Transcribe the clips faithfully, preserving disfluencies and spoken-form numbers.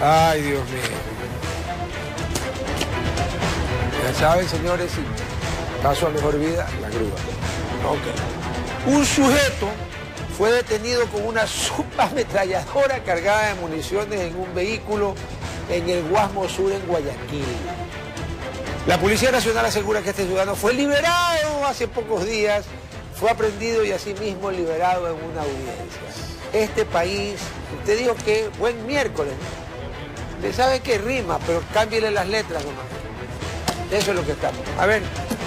Ay, Dios mío. Ya saben, señores, si paso a mejor vida, la grúa. Okay. Un sujeto fue detenido con una subametralladora cargada de municiones en un vehículo en el Guasmo Sur, en Guayaquil. La Policía Nacional asegura que este ciudadano fue liberado hace pocos días, fue aprendido y asimismo liberado en una audiencia. Este país, usted dijo que buen miércoles, usted sabe que rima, pero cámbiale las letras nomás. Eso es lo que estamos. A ver.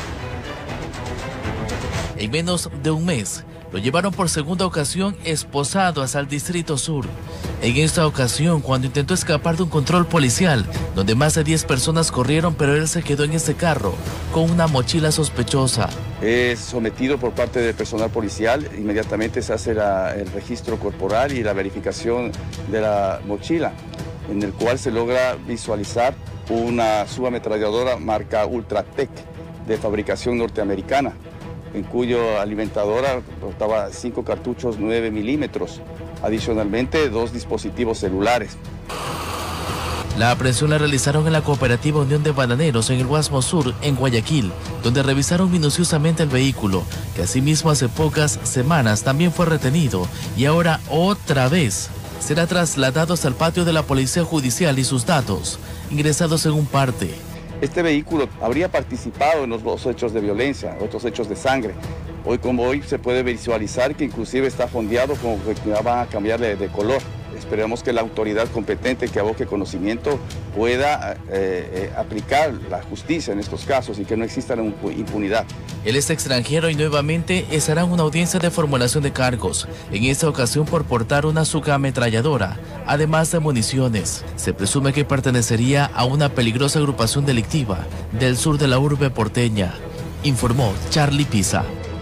En menos de un mes, lo llevaron por segunda ocasión esposado hasta el Distrito Sur. En esta ocasión, cuando intentó escapar de un control policial, donde más de diez personas corrieron, pero él se quedó en ese carro con una mochila sospechosa. Es sometido por parte del personal policial, inmediatamente se hace la, el registro corporal y la verificación de la mochila, en el cual se logra visualizar una subametralladora marca Ultratec de fabricación norteamericana, en cuyo alimentadora portaba cinco cartuchos nueve milímetros, adicionalmente dos dispositivos celulares. La aprehensión la realizaron en la Cooperativa Unión de Bananeros en el Guasmo Sur, en Guayaquil, donde revisaron minuciosamente el vehículo, que asimismo hace pocas semanas también fue retenido y ahora otra vez será trasladado hasta el patio de la Policía Judicial y sus datos, ingresados en un parte. Este vehículo habría participado en los dos hechos de violencia, otros hechos de sangre. Hoy como hoy se puede visualizar que inclusive está fondeado, como que ya van a cambiar de, de color. Esperemos que la autoridad competente que aboque conocimiento pueda eh, eh, aplicar la justicia en estos casos y que no exista impunidad. Él es extranjero y nuevamente estará en una audiencia de formulación de cargos, en esta ocasión por portar una subametralladora, además de municiones. Se presume que pertenecería a una peligrosa agrupación delictiva del sur de la urbe porteña, informó Charlie Pisa.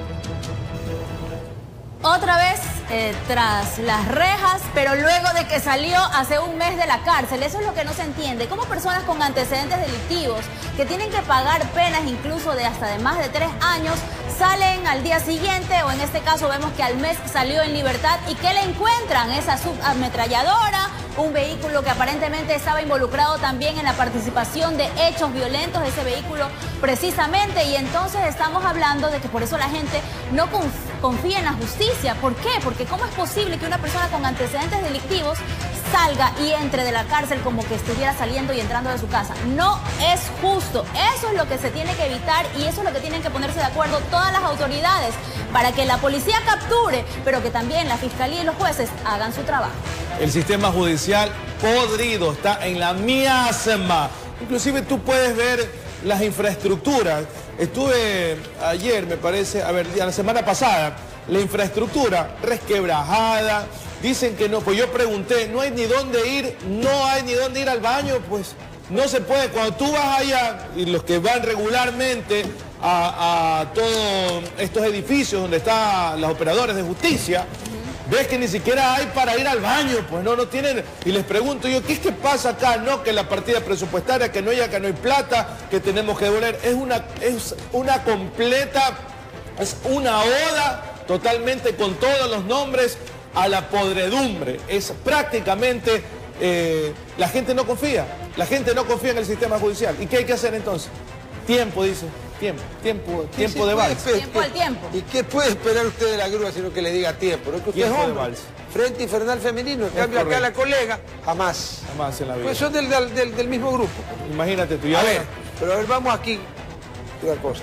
Otra vez eh, tras las rejas, pero luego de que salió hace un mes de la cárcel. Eso es lo que no se entiende. ¿Cómo personas con antecedentes delictivos que tienen que pagar penas incluso de hasta de más de tres años salen al día siguiente, o en este caso vemos que al mes salió en libertad, y que le encuentran esa subametralladora, un vehículo que aparentemente estaba involucrado también en la participación de hechos violentos, ese vehículo precisamente? Y entonces estamos hablando de que por eso la gente no confía en la justicia. ¿Por qué? Porque ¿cómo es posible que una persona con antecedentes delictivos salga y entre de la cárcel como que estuviera saliendo y entrando de su casa? No es justo. Eso es lo que se tiene que evitar y eso es lo que tienen que ponerse de acuerdo todas las autoridades para que la policía capture, pero que también la fiscalía y los jueces hagan su trabajo. El sistema judicial podrido, está en la miasma. Inclusive tú puedes ver las infraestructuras. Estuve ayer, me parece, a ver, la semana pasada, la infraestructura resquebrajada. Dicen que no, pues yo pregunté, no hay ni dónde ir, no hay ni dónde ir al baño, pues no se puede. Cuando tú vas allá, y los que van regularmente a, a todos estos edificios donde están los operadores de justicia, ves que ni siquiera hay para ir al baño, pues no, no tienen. Y les pregunto yo, ¿qué es que pasa acá? No, que la partida presupuestaria, que no hay acá, no hay plata, que tenemos que devolver. Es una, es una completa, es una oda totalmente con todos los nombres a la podredumbre. Es prácticamente, eh, la gente no confía, la gente no confía en el sistema judicial. ¿Y qué hay que hacer entonces? Tiempo, dice. Tiempo, tiempo, tiempo de vals. Tiempo al tiempo. ¿Y qué puede esperar usted de la grúa sino que le diga tiempo? ¿No es que usted es hombre? Frente infernal femenino, en cambio acá la colega, jamás. Jamás en la vida. Pues son del, del, del mismo grupo. Imagínate tú. Ya a ver, pero a ver, vamos aquí. Una cosa.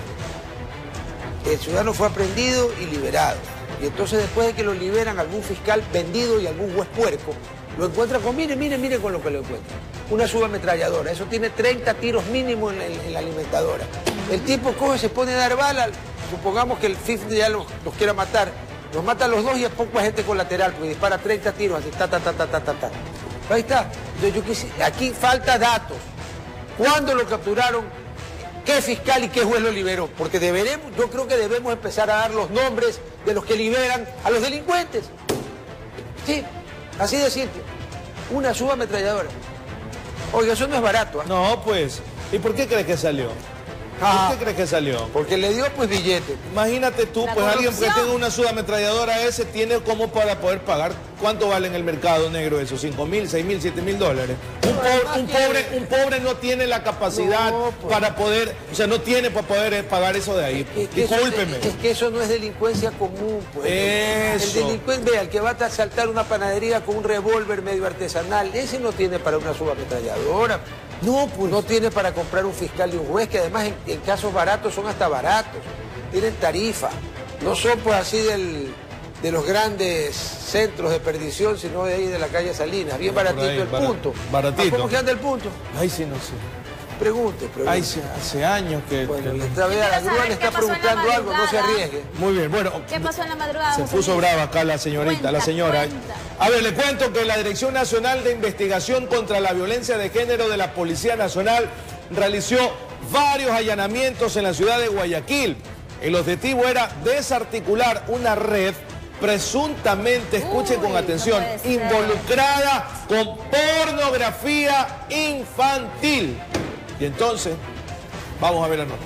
El ciudadano fue aprehendido y liberado. Y entonces después de que lo liberan, algún fiscal vendido y algún juez puerco lo encuentra con, mire, mire, mire con lo que lo encuentra. Una subametralladora. Eso tiene treinta tiros mínimo en la, en la alimentadora. El tipo coge, se pone a dar bala, supongamos que el F I F ya los, los quiera matar, los mata a los dos y a poco agente colateral, porque dispara treinta tiros, así, ta, ta, ta, ta, ta, ta, ta. Ahí está. Entonces yo quise, aquí falta datos. ¿Cuándo lo capturaron? ¿Qué fiscal y qué juez lo liberó? Porque deberemos, yo creo que debemos empezar a dar los nombres de los que liberan a los delincuentes. Sí, así de simple. Una subametralladora. Oiga, eso no es barato, ¿eh? No, pues. ¿Y por qué crees que salió? ¿Por qué crees que salió? Porque le dio pues billete. Imagínate tú, La pues alguien corrupción. que tenga una subametralladora ese tiene como para poder pagar. ¿Cuánto vale en el mercado negro eso? ¿cinco mil, seis mil, siete mil dólares? Un pobre, un, pobre, un pobre no tiene la capacidad No, pues. para poder, o sea, no tiene para poder eh, pagar eso de ahí. Es que Discúlpeme. Eso, es que eso no es delincuencia común, pues. Eso. El delincuente, vea, el que va a asaltar una panadería con un revólver medio artesanal, ese no tiene para una subametralladora. No, pues. No tiene para comprar un fiscal y un juez, que además en, en casos baratos son hasta baratos. Tienen tarifa. No son pues así del, de los grandes centros de perdición, sino de ahí de la calle Salinas. Bien baratito ahí, el barat- punto. baratito. ¿A ¿Cómo que anda el punto? Ay, sí, no sé. Pregunte, pregunte. Ay, sí, hace años que... Bueno, que- le está, vea, la quiero grúa saber le qué está pasó en la preguntando algo, no se madrugada. arriesgue. Muy bien, bueno. ¿Qué pasó en la madrugada? Se José puso Luis? brava acá la señorita, Cuenta, la señora. cuenta. A ver, le cuento que la Dirección Nacional de Investigación contra la Violencia de Género de la Policía Nacional realizó varios allanamientos en la ciudad de Guayaquil. El objetivo era desarticular una red presuntamente, escuchen Uy, con atención, no puede ser. involucrada con pornografía infantil. Y entonces, vamos a ver la nota.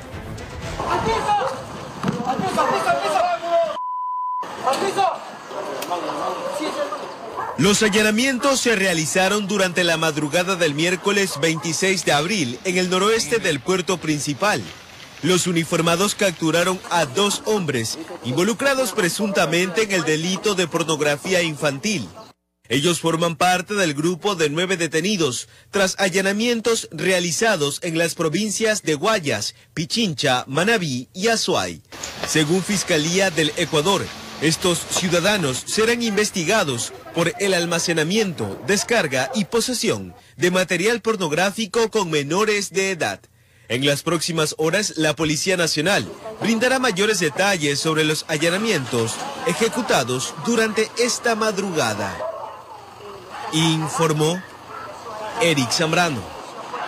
Los allanamientos se realizaron durante la madrugada del miércoles veintiséis de abril en el noroeste del puerto principal. Los uniformados capturaron a dos hombres involucrados presuntamente en el delito de pornografía infantil. Ellos forman parte del grupo de nueve detenidos tras allanamientos realizados en las provincias de Guayas, Pichincha, Manabí y Azuay. Según Fiscalía del Ecuador, estos ciudadanos serán investigados por el almacenamiento, descarga y posesión de material pornográfico con menores de edad. En las próximas horas, la Policía Nacional brindará mayores detalles sobre los allanamientos ejecutados durante esta madrugada. Informó Eric Zambrano.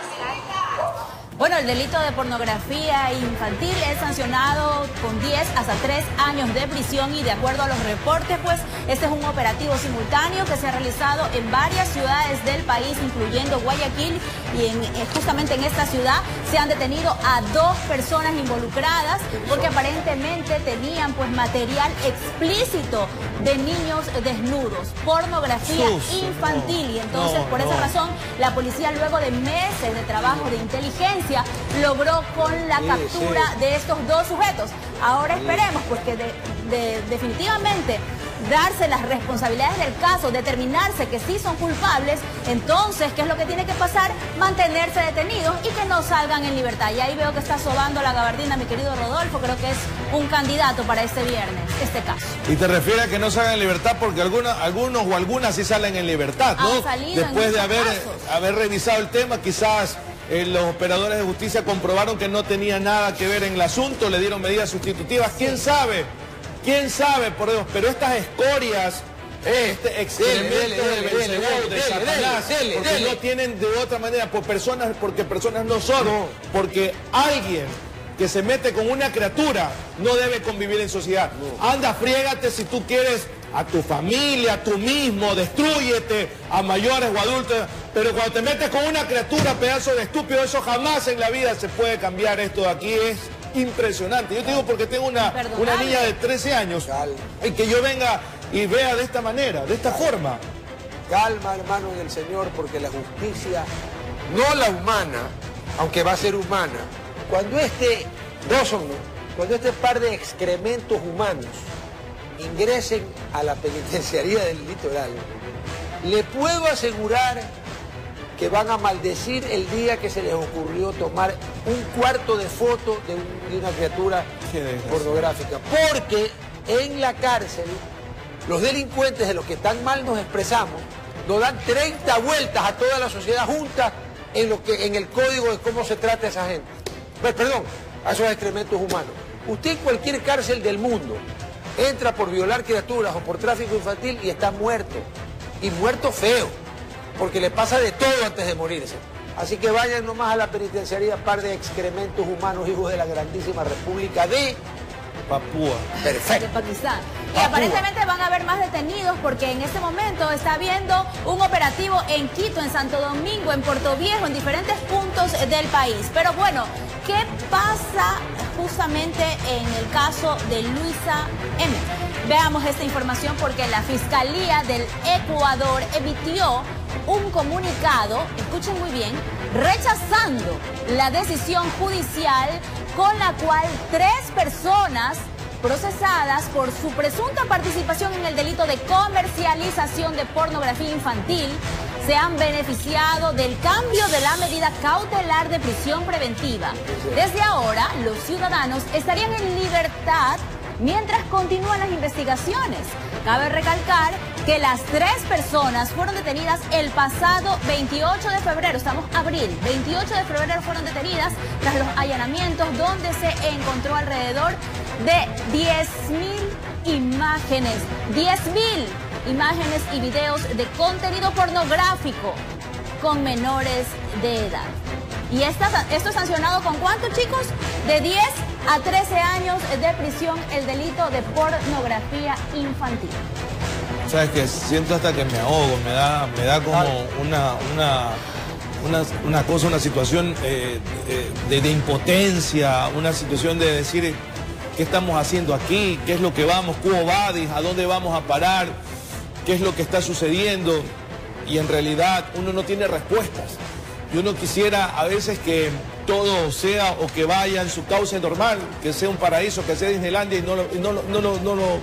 Bueno, el delito de pornografía infantil es sancionado con diez hasta tres años de prisión y de acuerdo a los reportes, pues este es un operativo simultáneo que se ha realizado en varias ciudades del país, incluyendo Guayaquil, y en, eh, justamente en esta ciudad se han detenido a dos personas involucradas porque aparentemente tenían pues material explícito de niños desnudos, pornografía Sus, infantil, no, y entonces no, por esa no. razón la policía, luego de meses de trabajo de inteligencia, logró con la Sí, captura sí. de estos dos sujetos. Ahora esperemos pues que de- de- definitivamente darse las responsabilidades del caso, determinarse que sí son culpables, entonces, ¿qué es lo que tiene que pasar? Mantenerse detenidos y que no salgan en libertad. Y ahí veo que está sobando la gabardina mi querido Rodolfo, creo que es un candidato para este viernes, este caso. Y te refieres a que no salgan en libertad porque alguna, algunos o algunas sí salen en libertad, ¿no? Han salido en Después de muchos haber, casos. haber revisado el tema, quizás eh, los operadores de justicia comprobaron que no tenía nada que ver en el asunto, le dieron medidas sustitutivas. ¿Quién sabe? ¿Quién sabe, por Dios? Pero estas escorias, este excremento dele, dele, de dele, Belcebú, dele, de dele, Satanás, dele, dele, porque dele. no tienen de otra manera, por personas, porque personas no son, No. porque alguien que se mete con una criatura no debe convivir en sociedad. Anda, friégate si tú quieres a tu familia, a tú mismo, destrúyete a mayores o adultos, pero cuando te metes con una criatura, pedazo de estúpido, eso jamás en la vida se puede cambiar. Esto de aquí es impresionante. Yo te digo porque tengo una, una Imperdonable. niña de trece años Calma. y que yo venga y vea de esta manera, de esta forma. Calma, hermano, en el Señor, porque la justicia, no la humana, aunque va a ser humana, cuando este, dos son, ¿no? Cuando este par de excrementos humanos ingresen a la penitenciaría del litoral, le puedo asegurar que van a maldecir el día que se les ocurrió tomar un cuarto de foto de, un- de una criatura Qué desgracia. pornográfica. Porque en la cárcel, los delincuentes de los que tan mal nos expresamos, nos dan treinta vueltas a toda la sociedad junta en, lo que, en el código de cómo se trata a esa gente. Pues, perdón, a esos excrementos humanos. Usted en cualquier cárcel del mundo entra por violar criaturas o por tráfico infantil y está muerto. Y muerto feo, porque le pasa de todo antes de morirse. Así que vayan nomás a la penitenciaría, par de excrementos humanos, hijos de la grandísima República de Papúa. Perfecto. De Pakistán. Y Papúa. aparentemente van a haber más detenidos porque en este momento está habiendo un operativo en Quito, en Santo Domingo, en Puerto Viejo, en diferentes puntos del país. Pero bueno, ¿qué pasa justamente en el caso de Luisa M? Veamos esta información porque la Fiscalía del Ecuador emitió un comunicado, escuchen muy bien, rechazando la decisión judicial con la cual tres personas procesadas por su presunta participación en el delito de comercialización de pornografía infantil se han beneficiado del cambio de la medida cautelar de prisión preventiva. Desde ahora, los ciudadanos estarían en libertad mientras continúan las investigaciones. Cabe recalcar que las tres personas fueron detenidas el pasado veintiocho de febrero, estamos abril, veintiocho de febrero fueron detenidas tras los allanamientos donde se encontró alrededor de diez mil imágenes, diez mil imágenes y videos de contenido pornográfico con menores de edad. ¿Y esta, esto es sancionado con cuánto, chicos? De diez a trece años de prisión el delito de pornografía infantil. ¿Sabes qué? Siento hasta que me ahogo, me da, me da como una, una, una, una cosa, una situación eh, de, de impotencia, una situación de decir qué estamos haciendo aquí, qué es lo que vamos, quo vadis, a dónde vamos a parar, qué es lo que está sucediendo. Y en realidad uno no tiene respuestas. Y uno quisiera a veces que todo sea o que vaya en su cauce normal, que sea un paraíso, que sea Disneylandia y no lo, y no, lo, no, lo, no, lo,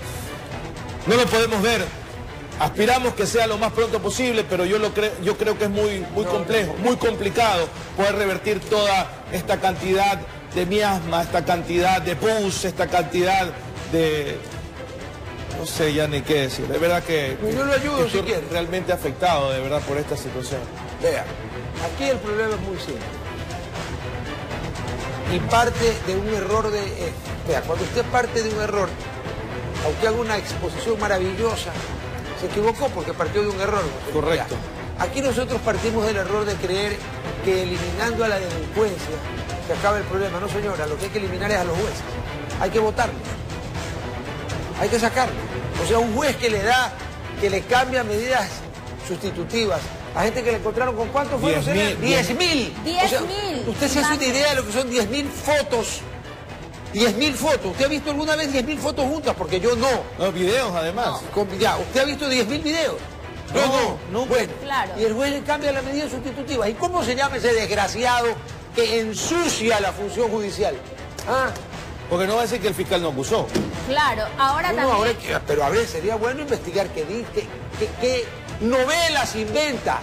no lo podemos ver. Aspiramos que sea lo más pronto posible, pero yo, lo cre yo creo que es muy, muy complejo, muy complicado poder revertir toda esta cantidad de miasma, esta cantidad de pus, esta cantidad de... No sé ya ni qué decir. De verdad que, que yo lo ayudo estoy si quiere. realmente afectado, de verdad, por esta situación. Vea, aquí el problema es muy simple. Y parte de un error de... Eh, vea, cuando usted parte de un error, aunque haga una exposición maravillosa, se equivocó porque partió de un error. Correcto. Vea, aquí nosotros partimos del error de creer que eliminando a la delincuencia se acaba el problema. No, señora, lo que hay que eliminar es a los jueces. Hay que votarlos. Hay que sacarlos. O sea, un juez que le da, que le cambia medidas sustitutivas a gente que le encontraron con cuántos fueron. diez mil. diez mil. Usted se hace una idea de lo que son diez mil fotos. diez mil fotos. ¿Usted ha visto alguna vez diez mil fotos juntas? Porque yo no. Los videos, además. Con- ya, ¿usted ha visto diez mil videos? Yo No, no. no. Bueno, Claro. y el juez le cambia las medidas sustitutivas. ¿Y cómo se llama ese desgraciado que ensucia la función judicial? ¿Ah? Porque no va a decir que el fiscal no acusó. Claro, ahora No, también... ahora que- pero a ver, sería bueno investigar qué di- qué, qué- qué novelas inventa.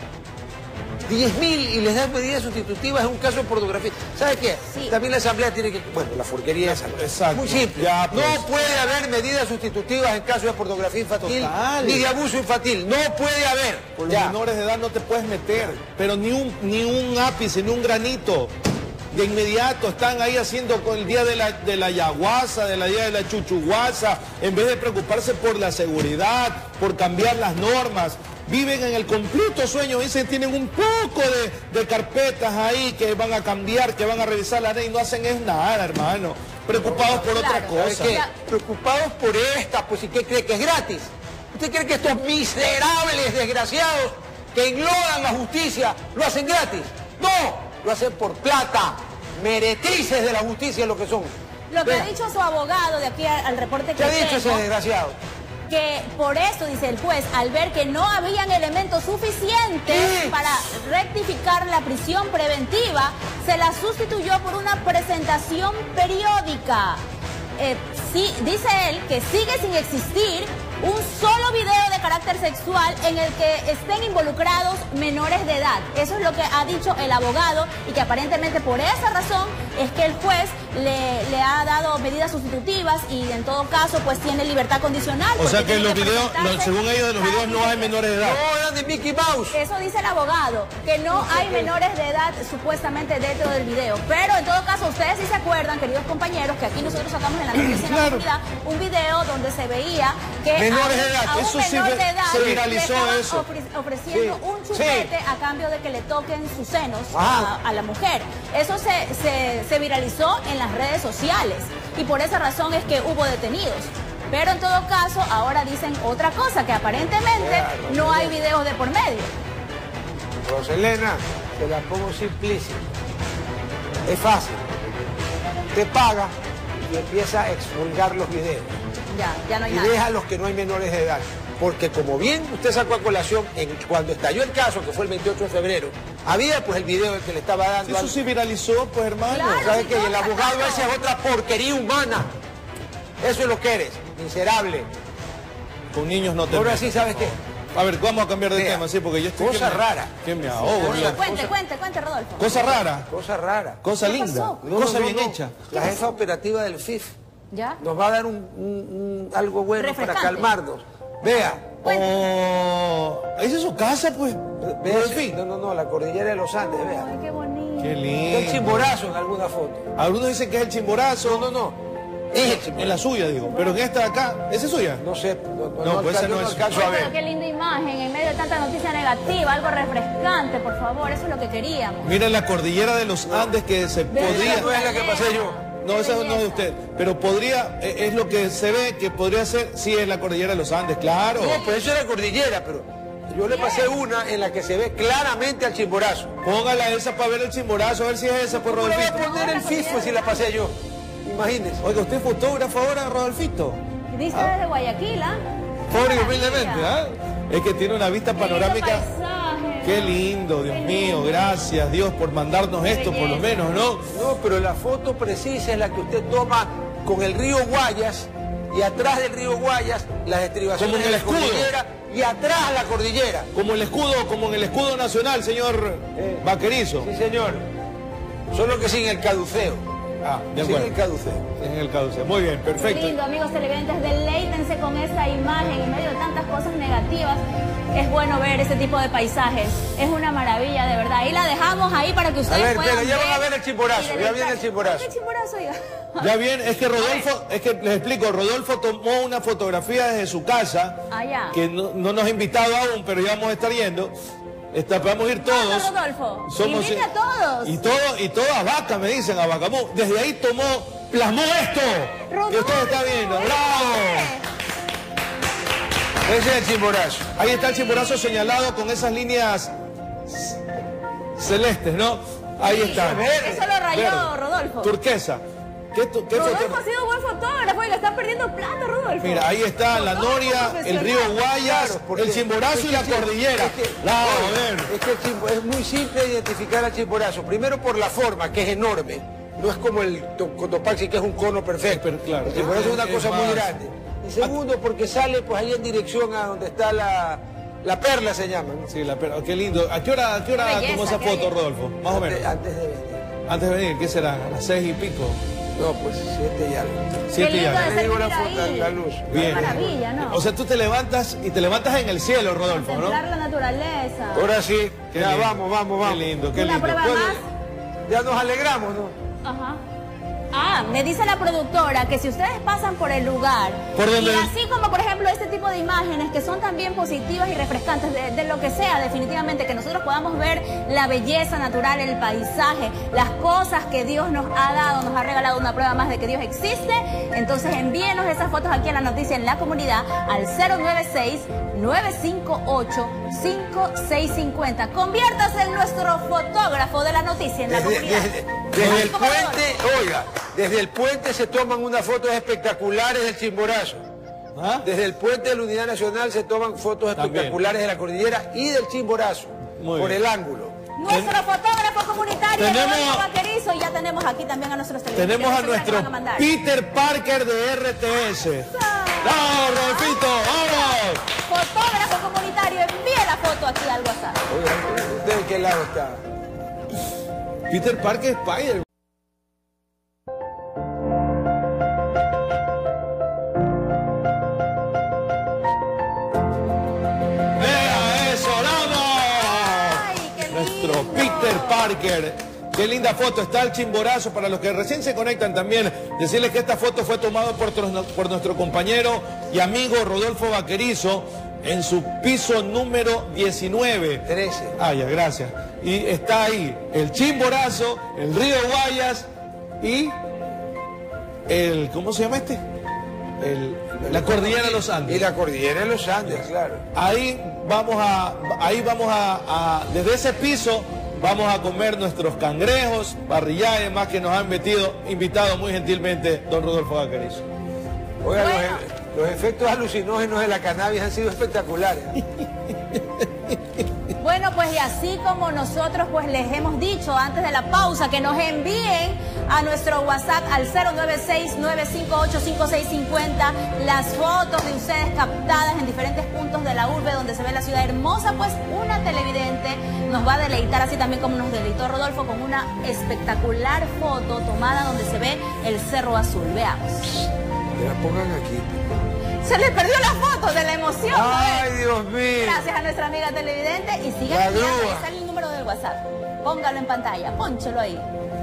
diez mil y les dan medidas sustitutivas en un caso de pornografía. ¿Sabe qué? Sí. También la Asamblea tiene que... Bueno, la forquería esa. Exacto. Muy simple. Ya, pues. No puede haber medidas sustitutivas en caso de pornografía infantil Total. ni de abuso infantil. No puede haber. Por los Ya. menores de edad no te puedes meter, pero ni un, ni un ápice, ni un granito. De inmediato están ahí haciendo con el día de la, de la yaguasa, de la día de la chuchuguasa, en vez de preocuparse por la seguridad, por cambiar las normas. Viven en el completo sueño, dicen tienen un poco de, de carpetas ahí que van a cambiar, que van a revisar la ley, no hacen es nada, hermano. Preocupados por otra Claro. ¿Sabe cosa. qué? Preocupados por esta, pues ¿y qué cree que es gratis? ¿Usted cree que estos miserables desgraciados que engloban la justicia lo hacen gratis? No, lo hacen por plata. Meretrices de la justicia lo que son. Lo que Vea, ha dicho su abogado de aquí al, al reporte que ¿qué ha dicho ese tengo, desgraciado? que por eso, dice el juez, al ver que no habían elementos suficientes Sí. para rectificar la prisión preventiva, se la sustituyó por una presentación periódica. Eh, sí, dice él que sigue sin existir un solo video de carácter sexual en el que estén involucrados menores de edad. Eso es lo que ha dicho el abogado y que aparentemente por esa razón es que el juez le, le ha dado medidas sustitutivas y en todo caso pues tiene libertad condicional. O sea porque que en tiene los videos, presentarse lo- según ellos, de los videos no hay menores de edad. No, eran de Mickey Mouse. Eso dice el abogado, que no hay menores de edad supuestamente dentro del video. Pero en todo caso, ustedes sí se acuerdan, queridos compañeros, que aquí nosotros sacamos en la noticia en la Claro. comunidad un video donde se veía que Menores a, de edad, a un eso sí menor ve- de edad se le viralizó estaban eso. ofre- ofreciendo Sí. un chupete a cambio de que le toquen sus senos Ajá. a, a la mujer. Eso se, se, se viralizó en las redes sociales. y por esa razón es que hubo detenidos. Pero en todo caso, ahora dicen otra cosa, que aparentemente no hay videos de por medio. Roselena, te la pongo simplísima. Es fácil. Te paga y empieza a expulgar los videos. Ya, ya no hay y nada. deja a los que no hay menores de edad. Porque como bien usted sacó a colación, en, cuando estalló el caso, que fue el veintiocho de febrero, había pues el video que le estaba dando... Eso al... sí viralizó, pues hermano. Claro. ¿Sabe sí, qué? Y el todo abogado sacado. ese es otra porquería humana. Eso es lo que eres, miserable. Con niños no te Ahora metas. sí, ¿sabes qué? A ver, vamos a cambiar de Vea, tema, sí, porque yo estoy... cosa que me- rara. Que me ahogo, Cosa- mira. Cuente, cuente, cuente, Rodolfo. Cosa rara, Cosa rara. cosa ¿Qué linda, pasó? No, cosa no, bien no. hecha. La jefa operativa del F I F ¿Ya? nos va a dar un, un- un- algo bueno para Refrescante. calmarnos. Vea, Oh, esa es su casa, pues. vea, En fin. no, no, no, la cordillera de los Andes, vea. Ay, qué bonito. Qué Está el lindo. chimborazo en alguna foto. Algunos dicen que es el chimborazo. No, no, no. Es el chimborazo. En la suya, digo. Pero en esta de acá, ¿esa es suya? No sé, no, no, No, no pues esa alcanzo, no no es- alcanzo a Pero ver. qué linda imagen, en medio de tanta noticia negativa, algo refrescante, por favor, eso es lo que queríamos. Miren la cordillera de los Andes que se Ve, podría... Esa no es la que pasé yo. No, esa no es de usted. Pero podría, eh, es lo que se ve que podría ser, sí, es la cordillera de los Andes, claro. No, pues eso es la cordillera, pero yo le pasé una en la que se ve claramente al chimborazo. Póngala esa para ver el chimborazo, a ver si es esa, por ¿Cómo le voy a Rodolfito. poner el FIFO si la pasé yo? Imagínese. Oiga, ¿usted es fotógrafo ahora, Rodolfito? Dice desde Guayaquil, ¿ah? Pobre Qué humildemente, maravilla. ¿ah? Es que tiene una vista Qué lindo panorámica. paisaje. Qué lindo, Dios Qué mío, lindo. gracias Dios por mandarnos Qué esto, por lo belleza. menos, ¿no? No, pero la foto precisa es la que usted toma con el río Guayas y atrás del río Guayas las estribaciones Como en de el la escudo. cordillera y atrás la cordillera. Como el escudo, como en el escudo nacional, señor Eh. Vaquerizo. Sí, señor. Solo que sin el caduceo. Ah, de Sin acuerdo. el caduceo. En el cauce. Muy bien, Qué perfecto. lindo, amigos televidentes, deleítense con esta imagen en medio de tantas cosas negativas. Es bueno ver ese tipo de paisajes. Es una maravilla, de verdad. Ahí la dejamos ahí para que A ustedes ver, puedan pero ya van a ver el y chimborazo, ya deleitarse. viene el chimborazo. ¿Qué chimborazo, oiga? Ya bien, es que Rodolfo, es que les explico, Rodolfo tomó una fotografía desde su casa, Allá. que no, no nos ha invitado aún, pero ya vamos a estar yendo. Está, vamos a ir todos. Vamos, Rodolfo. Invite a todos. Y todo, y todo a Vaca, me dicen, a Bacamú. Desde ahí tomó, plasmó esto que Rodolfo, usted está viendo. ¡Bravo! Ese es el chimborazo. Ahí está el chimborazo señalado con esas líneas c- celestes, ¿no? Ahí está. Eso lo rayó Verde. Rodolfo. Turquesa. ¿Qué, tu- qué Rodolfo foto- ha sido buen fotógrafo y le están perdiendo plata, Rodolfo. Mira, ahí está la Fotógrafo Noria, el profesional. río Guayas, Claro, porque- el Chimborazo es y que la el chim- cordillera. Es que, La- oye, joder. es que el chimbo- es muy simple identificar al chimborazo. Primero por la forma, que es enorme. No es como el to- Cotopaxi, que es un cono perfecto. Pero, claro, el chimborazo es una es cosa más- muy grande. Y segundo, porque sale pues ahí en dirección a donde está la, la perla, se llama. ¿no? Sí, la pero qué lindo. ¿A qué hora, a qué hora Qué belleza, tomó esa qué foto, belleza. Rodolfo? Más o Antes, menos. antes de venir. Antes de venir, ¿qué será? A las seis y pico. No, pues siete y algo. Qué Siete y lindo algo. de Le digo la sentir foto, ahí. la luz. Bien. Qué maravilla, ¿no? O sea, tú te levantas y te levantas en el cielo, Rodolfo, ¿no? Contemplar la naturaleza. Ahora sí, Qué ya lindo. vamos, vamos, vamos. Qué lindo, qué Una lindo. prueba Bueno, más. ya nos alegramos, ¿no? Ajá. Ah, me dice la productora que si ustedes pasan por el lugar ¿Por dónde? y así como por ejemplo este tipo de imágenes que son también positivas y refrescantes de, de lo que sea, definitivamente que nosotros podamos ver la belleza natural, el paisaje, las cosas que Dios nos ha dado, nos ha regalado una prueba más de que Dios existe, entonces envíenos esas fotos aquí en la noticia en la comunidad al cero nueve seis, nueve cinco ocho, cinco seis cinco cero. Conviértase en nuestro fotógrafo de la noticia en la Desde, comunidad. desde- desde Así el como puente, oiga, desde el puente se toman unas fotos espectaculares del Chimborazo. ¿Ah? Desde el puente de la Unidad Nacional se toman fotos También. espectaculares de la cordillera y del Chimborazo, Muy por bien. el ángulo. Nuestro fotógrafo comunitario, Tenemos- Rodolfo Vaquerizo, y ya tenemos aquí también a nuestros televidentes. Tenemos a que seguramente nuestro van a mandar. Peter Parker de R T S. ¡Vamos, Rodolfito! ¡Vamos! Fotógrafo comunitario, envíe la foto aquí al WhatsApp. Oiga, ¿usted de qué lado está? Peter Parker Spider. ¡Vea eso, vamos! Ay, qué lindo. Nuestro Peter Parker. Qué linda foto, está el Chimborazo. Para los que recién se conectan también, decirles que esta foto fue tomada por, tro- por nuestro compañero y amigo Rodolfo Vaquerizo en su piso número diecinueve. trece. Ah, ya, gracias. Y está ahí el Chimborazo, el río Guayas y el, ¿cómo se llama este? El, la cordillera de los Andes. Y la cordillera de los Andes, claro. Ahí vamos a, ahí vamos a, a, desde ese piso vamos a comer nuestros cangrejos, parrilladas y demás que nos han metido, invitado muy gentilmente don Rodolfo Gacarizo. Oiga, Bueno. los, los efectos alucinógenos de la cannabis han sido espectaculares. Bueno, pues y así como nosotros pues les hemos dicho antes de la pausa que nos envíen a nuestro WhatsApp al cero nueve seis, nueve cinco ocho, cinco seis cinco cero las fotos de ustedes captadas en diferentes puntos de la urbe donde se ve la ciudad hermosa, pues una televidente nos va a deleitar, así también como nos deleitó Rodolfo, con una espectacular foto tomada donde se ve el Cerro Azul. Veamos. Que la pongan aquí. Se le perdió la foto de la emoción. Ay, ¿no? Dios mío. Gracias a nuestra amiga televidente y sigan La enviando, grúa. ahí está el número del WhatsApp. Póngalo en pantalla, pónchelo ahí.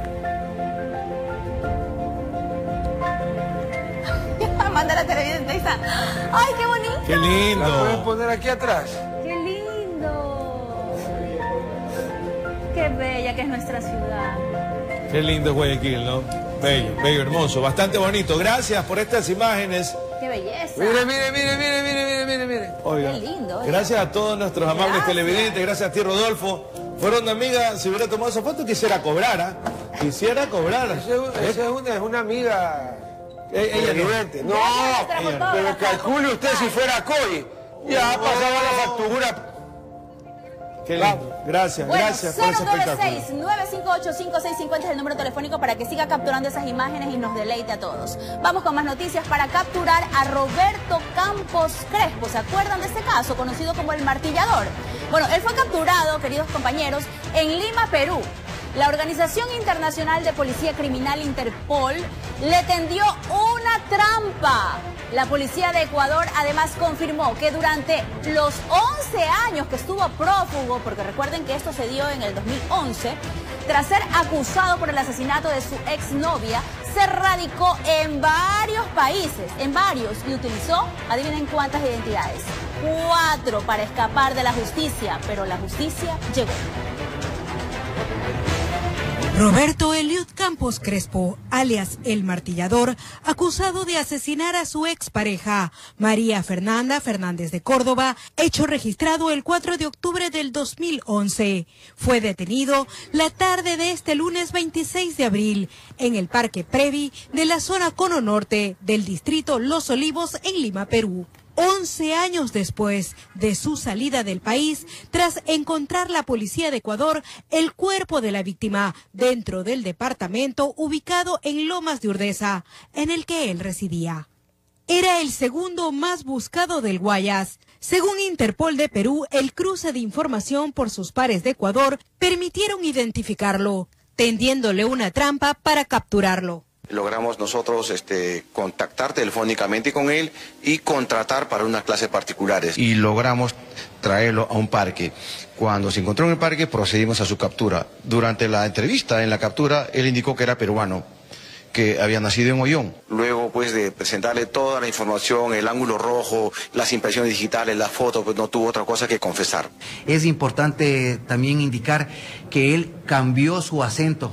Manda la televidente, ahí está. Ay, qué bonito. ¡Qué ¿La pueden lindo! poner aquí atrás? Qué lindo. Qué bella que es nuestra ciudad. ¡Qué lindo es Guayaquil, ¿no? Bello, bello, hermoso, bastante bonito. Gracias por estas imágenes. Qué belleza. Mire, mire, mire, mire, mire, mire, mire, mire. Oiga, Qué lindo, oiga. gracias a todos nuestros amables Gracias. televidentes, gracias a ti, Rodolfo. Fueron amigas, si hubiera tomado esa foto quisiera cobrar, ¿ah? Quisiera cobrar. Esa es, esa es una, es una amiga Eh, ella no. televidente. No, Gracias a nuestra ella no. fotógrafa. pero calcule usted si fuera Coy. Ya pasaba la factura. Qué lindo. Gracias, Bueno, gracias por ese cero nueve espectáculo. seis, nueve cinco ocho, cinco seis cinco cero es el número telefónico para que siga capturando esas imágenes y nos deleite a todos. Vamos con más noticias para capturar a Roberto Campos Crespo. ¿Se acuerdan de este caso, conocido como el martillador? Bueno, él fue capturado, queridos compañeros, en Lima, Perú. La Organización Internacional de Policía Criminal Interpol le tendió una trampa. La policía de Ecuador además confirmó que durante los once años que estuvo prófugo, porque recuerden que esto se dio en el dos mil once, tras ser acusado por el asesinato de su exnovia, se radicó en varios países, en varios, y utilizó, adivinen cuántas identidades, cuatro para escapar de la justicia, pero la justicia llegó. Roberto Eliud Campos Crespo, alias El Martillador, acusado de asesinar a su expareja, María Fernanda Fernández de Córdoba, hecho registrado el cuatro de octubre del dos mil once. Fue detenido la tarde de este lunes veintiséis de abril en el Parque Previ de la zona Cono Norte del distrito Los Olivos en Lima, Perú. once años después de su salida del país, tras encontrar la policía de Ecuador el cuerpo de la víctima dentro del departamento ubicado en Lomas de Urdesa, en el que él residía. Era el segundo más buscado del Guayas. Según Interpol de Perú, el cruce de información por sus pares de Ecuador permitieron identificarlo, tendiéndole una trampa para capturarlo. Logramos nosotros este, contactar telefónicamente con él y contratar para unas clases particulares. Y logramos traerlo a un parque. Cuando se encontró en el parque procedimos a su captura. Durante la entrevista en la captura él indicó que era peruano, que había nacido en Ollón. Luego pues de presentarle toda la información, el ángulo rojo, las impresiones digitales, las fotos, pues no tuvo otra cosa que confesar. Es importante también indicar que él cambió su acento.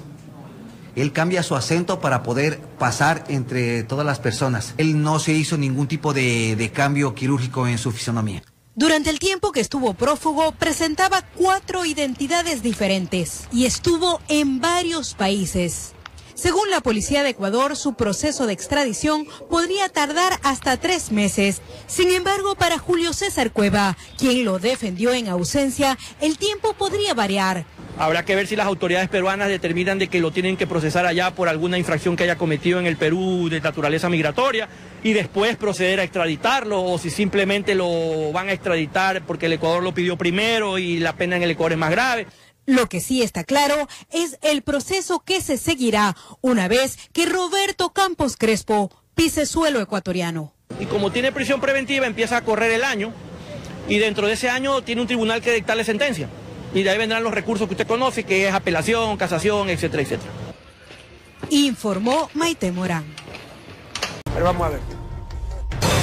Él cambia su acento para poder pasar entre todas las personas. Él no se hizo ningún tipo de, de cambio quirúrgico en su fisonomía. Durante el tiempo que estuvo prófugo, presentaba cuatro identidades diferentes y estuvo en varios países. Según la policía de Ecuador, su proceso de extradición podría tardar hasta tres meses. Sin embargo, para Julio César Cueva, quien lo defendió en ausencia, el tiempo podría variar. Habrá que ver si las autoridades peruanas determinan de que lo tienen que procesar allá por alguna infracción que haya cometido en el Perú de naturaleza migratoria y después proceder a extraditarlo, o si simplemente lo van a extraditar porque el Ecuador lo pidió primero y la pena en el Ecuador es más grave. Lo que sí está claro es el proceso que se seguirá una vez que Roberto Campos Crespo pise suelo ecuatoriano. Y como tiene prisión preventiva, empieza a correr el año y dentro de ese año tiene un tribunal que dictarle sentencia. Y de ahí vendrán los recursos que usted conoce, que es apelación, casación, etcétera, etcétera. Informó Maite Morán. Pero vamos a ver. No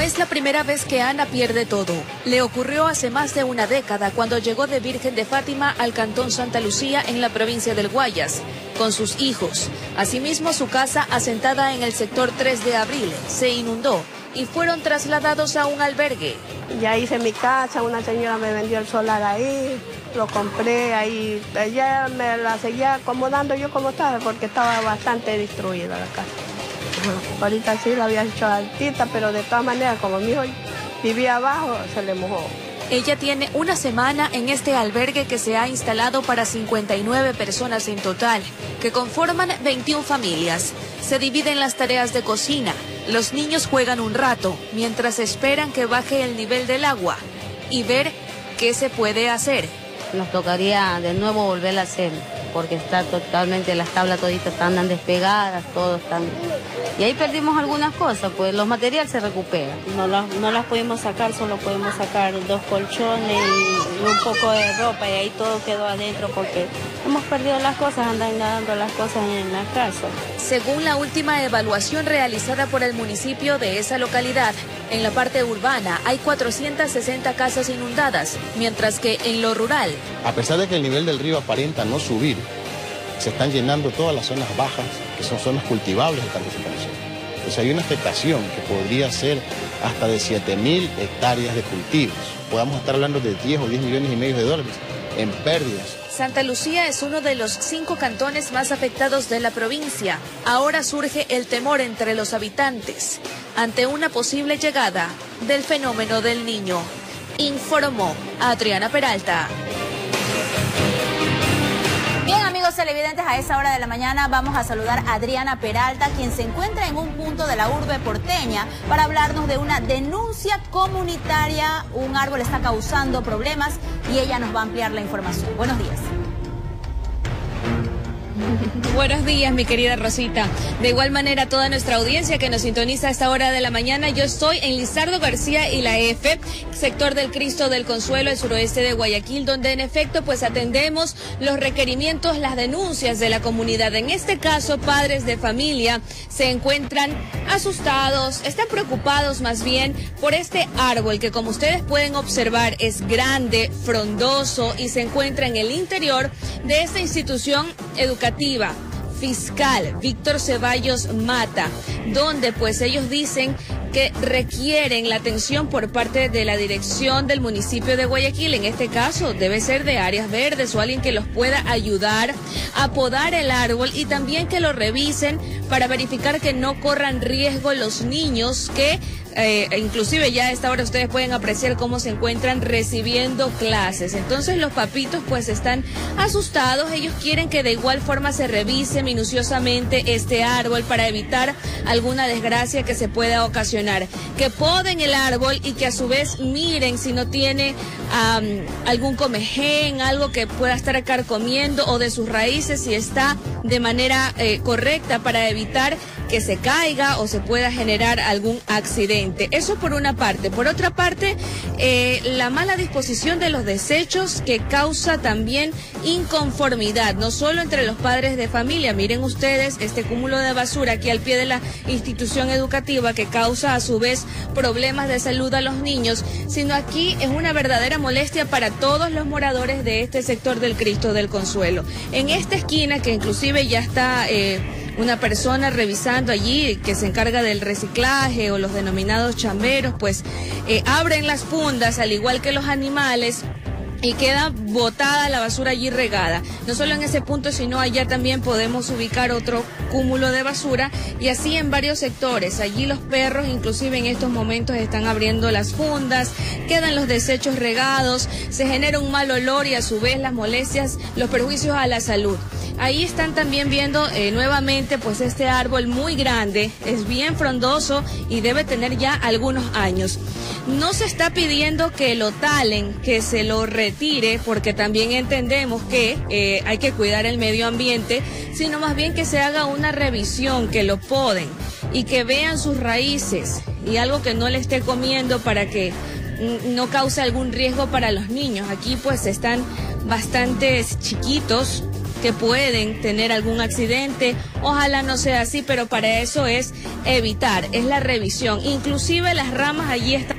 es la primera vez que Ana pierde todo. Le ocurrió hace más de una década cuando llegó de Virgen de Fátima al cantón Santa Lucía en la provincia del Guayas, con sus hijos. Asimismo, su casa, asentada en el sector tres de abril, se inundó y fueron trasladados a un albergue. Ya hice mi casa, una señora me vendió el solar ahí, lo compré ahí. Ella me la seguía acomodando yo como estaba, porque estaba bastante destruida la casa. Bueno, ahorita sí la había hecho altita, pero de todas maneras, como mi hijo vivía abajo, se le mojó. Ella tiene una semana en este albergue que se ha instalado para cincuenta y nueve personas en total, que conforman veintiuna familias. Se dividen las tareas de cocina. Los niños juegan un rato, mientras esperan que baje el nivel del agua y ver qué se puede hacer. Nos tocaría de nuevo volver a hacer, porque está totalmente, las tablas toditas están despegadas, todo están... Y ahí perdimos algunas cosas, pues los materiales se recuperan. No las, no las pudimos sacar, solo pudimos sacar dos colchones y un poco de ropa, y ahí todo quedó adentro porque hemos perdido las cosas, andan nadando las cosas en la casa. Según la última evaluación realizada por el municipio de esa localidad, en la parte urbana hay cuatrocientas sesenta casas inundadas, mientras que en lo rural... A pesar de que el nivel del río aparenta no subir, se están llenando todas las zonas bajas, que son zonas cultivables del campo Santa Lucía. Entonces hay una afectación que podría ser hasta de siete mil hectáreas de cultivos. Podamos estar hablando de diez o diez millones y medio de dólares en pérdidas. Santa Lucía es uno de los cinco cantones más afectados de la provincia. Ahora surge el temor entre los habitantes ante una posible llegada del fenómeno del Niño, informó Adriana Peralta. Bien, amigos televidentes, a esa hora de la mañana vamos a saludar a Adriana Peralta, quien se encuentra en un punto de la urbe porteña para hablarnos de una denuncia comunitaria. Un árbol está causando problemas y ella nos va a ampliar la información. Buenos días. Buenos días, mi querida Rosita. De igual manera, toda nuestra audiencia que nos sintoniza a esta hora de la mañana, yo estoy en Lizardo García y la F, sector del Cristo del Consuelo, el suroeste de Guayaquil, donde en efecto pues atendemos los requerimientos, las denuncias de la comunidad. En este caso, padres de familia se encuentran asustados, están preocupados más bien por este árbol que, como ustedes pueden observar, es grande, frondoso y se encuentra en el interior de esta institución educativa fiscal Víctor Ceballos Mata, donde pues ellos dicen que requieren la atención por parte de la dirección del municipio de Guayaquil. En este caso debe ser de áreas verdes o alguien que los pueda ayudar a podar el árbol y también que lo revisen para verificar que no corran riesgo los niños que Eh, inclusive ya a esta hora ustedes pueden apreciar cómo se encuentran recibiendo clases. Entonces los papitos pues están asustados. Ellos quieren que de igual forma se revise minuciosamente este árbol para evitar alguna desgracia que se pueda ocasionar. Que poden el árbol y que a su vez miren si no tiene um, algún comején, algo que pueda estar carcomiendo, o de sus raíces si está de manera eh, correcta, para evitar que se caiga o se pueda generar algún accidente. Eso por una parte. Por otra parte, eh, la mala disposición de los desechos, que causa también inconformidad, no solo entre los padres de familia. Miren ustedes este cúmulo de basura aquí al pie de la institución educativa, que causa a su vez problemas de salud a los niños, sino aquí es una verdadera molestia para todos los moradores de este sector del Cristo del Consuelo. En esta esquina, que inclusive ya está eh, una persona revisando allí, que se encarga del reciclaje, o los denominados chamberos, pues eh, abren las fundas al igual que los animales y queda botada la basura allí regada. No solo en ese punto, sino allá también podemos ubicar otro cúmulo de basura, y así en varios sectores. Allí los perros inclusive en estos momentos están abriendo las fundas, quedan los desechos regados, se genera un mal olor y a su vez las molestias, los perjuicios a la salud. Ahí están también viendo eh, nuevamente pues este árbol muy grande, es bien frondoso y debe tener ya algunos años. No se está pidiendo que lo talen, que se lo retire, porque también entendemos que eh, hay que cuidar el medio ambiente, sino más bien que se haga una revisión, que lo poden y que vean sus raíces y algo que no le esté comiendo para que no cause algún riesgo para los niños. Aquí pues están bastantes chiquitos que pueden tener algún accidente. Ojalá no sea así, pero para eso es evitar, es la revisión. Inclusive las ramas allí están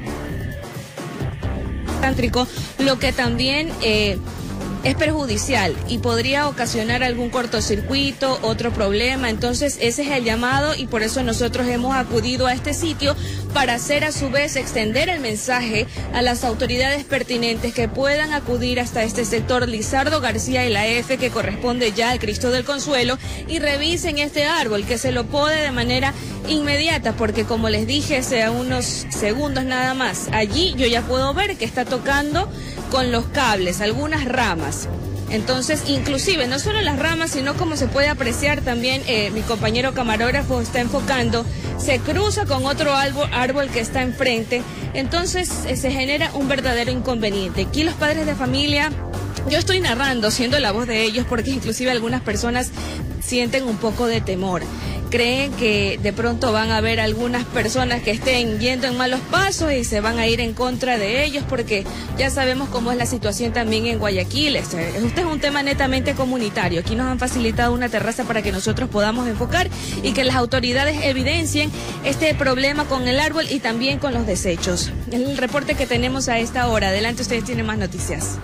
lo que también eh, es perjudicial y podría ocasionar algún cortocircuito, otro problema. Entonces ese es el llamado y por eso nosotros hemos acudido a este sitio para hacer a su vez extender el mensaje a las autoridades pertinentes que puedan acudir hasta este sector Lizardo García y la F, que corresponde ya al Cristo del Consuelo, y revisen este árbol, que se lo pode de manera inmediata, porque como les dije hace unos segundos nada más, allí yo ya puedo ver que está tocando con los cables algunas ramas. Entonces, inclusive, no solo las ramas, sino como se puede apreciar también, eh, mi compañero camarógrafo está enfocando, se cruza con otro árbol, árbol que está enfrente. Entonces, eh, se genera un verdadero inconveniente. Aquí los padres de familia, yo estoy narrando, siendo la voz de ellos, porque inclusive algunas personas sienten un poco de temor. Creen que de pronto van a haber algunas personas que estén yendo en malos pasos y se van a ir en contra de ellos, porque ya sabemos cómo es la situación también en Guayaquil. Este, este es un tema netamente comunitario. Aquí nos han facilitado una terraza para que nosotros podamos enfocar y que las autoridades evidencien este problema con el árbol y también con los desechos. Es el reporte que tenemos a esta hora. Adelante, ustedes tienen más noticias.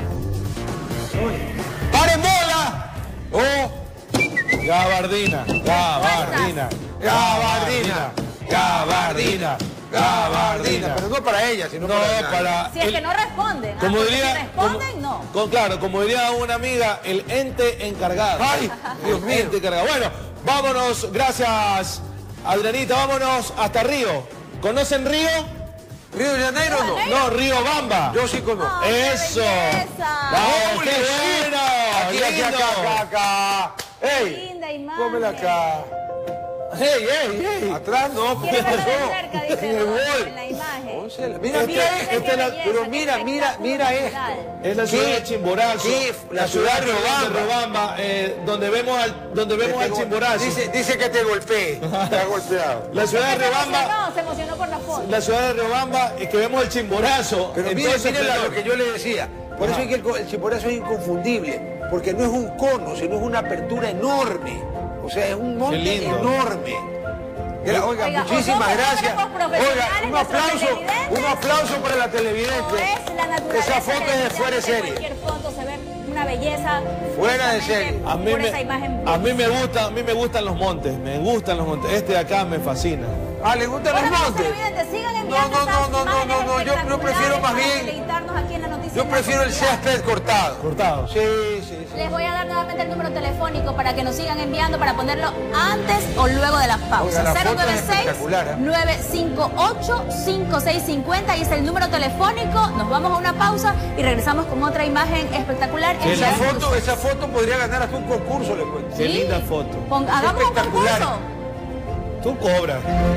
¡Paren bola! ¡Oh! Gabardina, gabardina, gabardina, gabardina, gabardina. Pero no para ella, sino no, para... para Si es el, que no responden. como ah, diría, si responden, como, no. Con, claro, como diría una amiga, el ente encargado. Ay, Dios mío. Ente encargado. Bueno, vámonos, gracias, Adrianita, vámonos hasta Río. ¿Conocen Río? ¿Río de Janeiro o no? No, Río Bamba. Yo sí conozco. Oh, Eso. ¡Oh, ¡Qué bueno! Aquí, aquí, Lindo. acá, acá, acá. ¡Ey! Linda imagen. Pómela acá. ¡Ey, ey, ey! Atrás no, Quiere pero verla de no. cerca, dice, En el ¿no? gol. En la imagen. Pónsela. Mira, Este- mira este esto. es la- Pero mira, mira, mira esto. Es la ciudad de Chimborazo, ¿Qué? la ciudad de Riobamba, eh, donde vemos al, donde vemos al Chimborazo. Dice, dice que te golpee. Te ha golpeado. La ciudad de Se Riobamba, emocionó, se emocionó por la foto. la ciudad de Riobamba, es que vemos el Chimborazo. Pero en mire, todo su mire la- esplendor. lo que yo le decía. Por eso es que el, co- el chimborazo es inconfundible. Porque no es un cono, sino es una apertura enorme. O sea, es un monte lindo. enorme. Gra- Oiga, Oiga, muchísimas nosotros gracias. somos profesionales, Oiga, un nuestros aplauso, televidentes. un aplauso para la televidente. No es la naturaleza Esa foto es de fuera de serie. Cualquier foto se ve una belleza. Fuera de justamente serie. A mí, por me, esa imagen. a mí me gusta, a mí me gustan los montes, me gustan los montes. Este de acá me fascina. Ah, ¿le gustan Bueno, los amigos montes? televidentes, sigan enviando No, no, estas no, no, no, imágenes no, yo- yo prefiero más espectaculares bien- para deleitarnos aquí en la noticia Yo prefiero el nacional. césped cortado. Cortado. Sí, sí, sí. Les voy a dar nuevamente el número telefónico para que nos sigan enviando para ponerlo antes o luego de las Oiga, pausas. la cero foto es nueve seis, espectacular, ¿eh? nueve cinco ocho, cinco seis cinco cero y es el número telefónico. Nos vamos a una pausa y regresamos con otra imagen espectacular. en Esa Veracruz. foto, esa foto podría ganar hasta un concurso, le cuento. Qué Sí. linda foto. Pon- hagamos un espectacular. concurso. Tú cobras.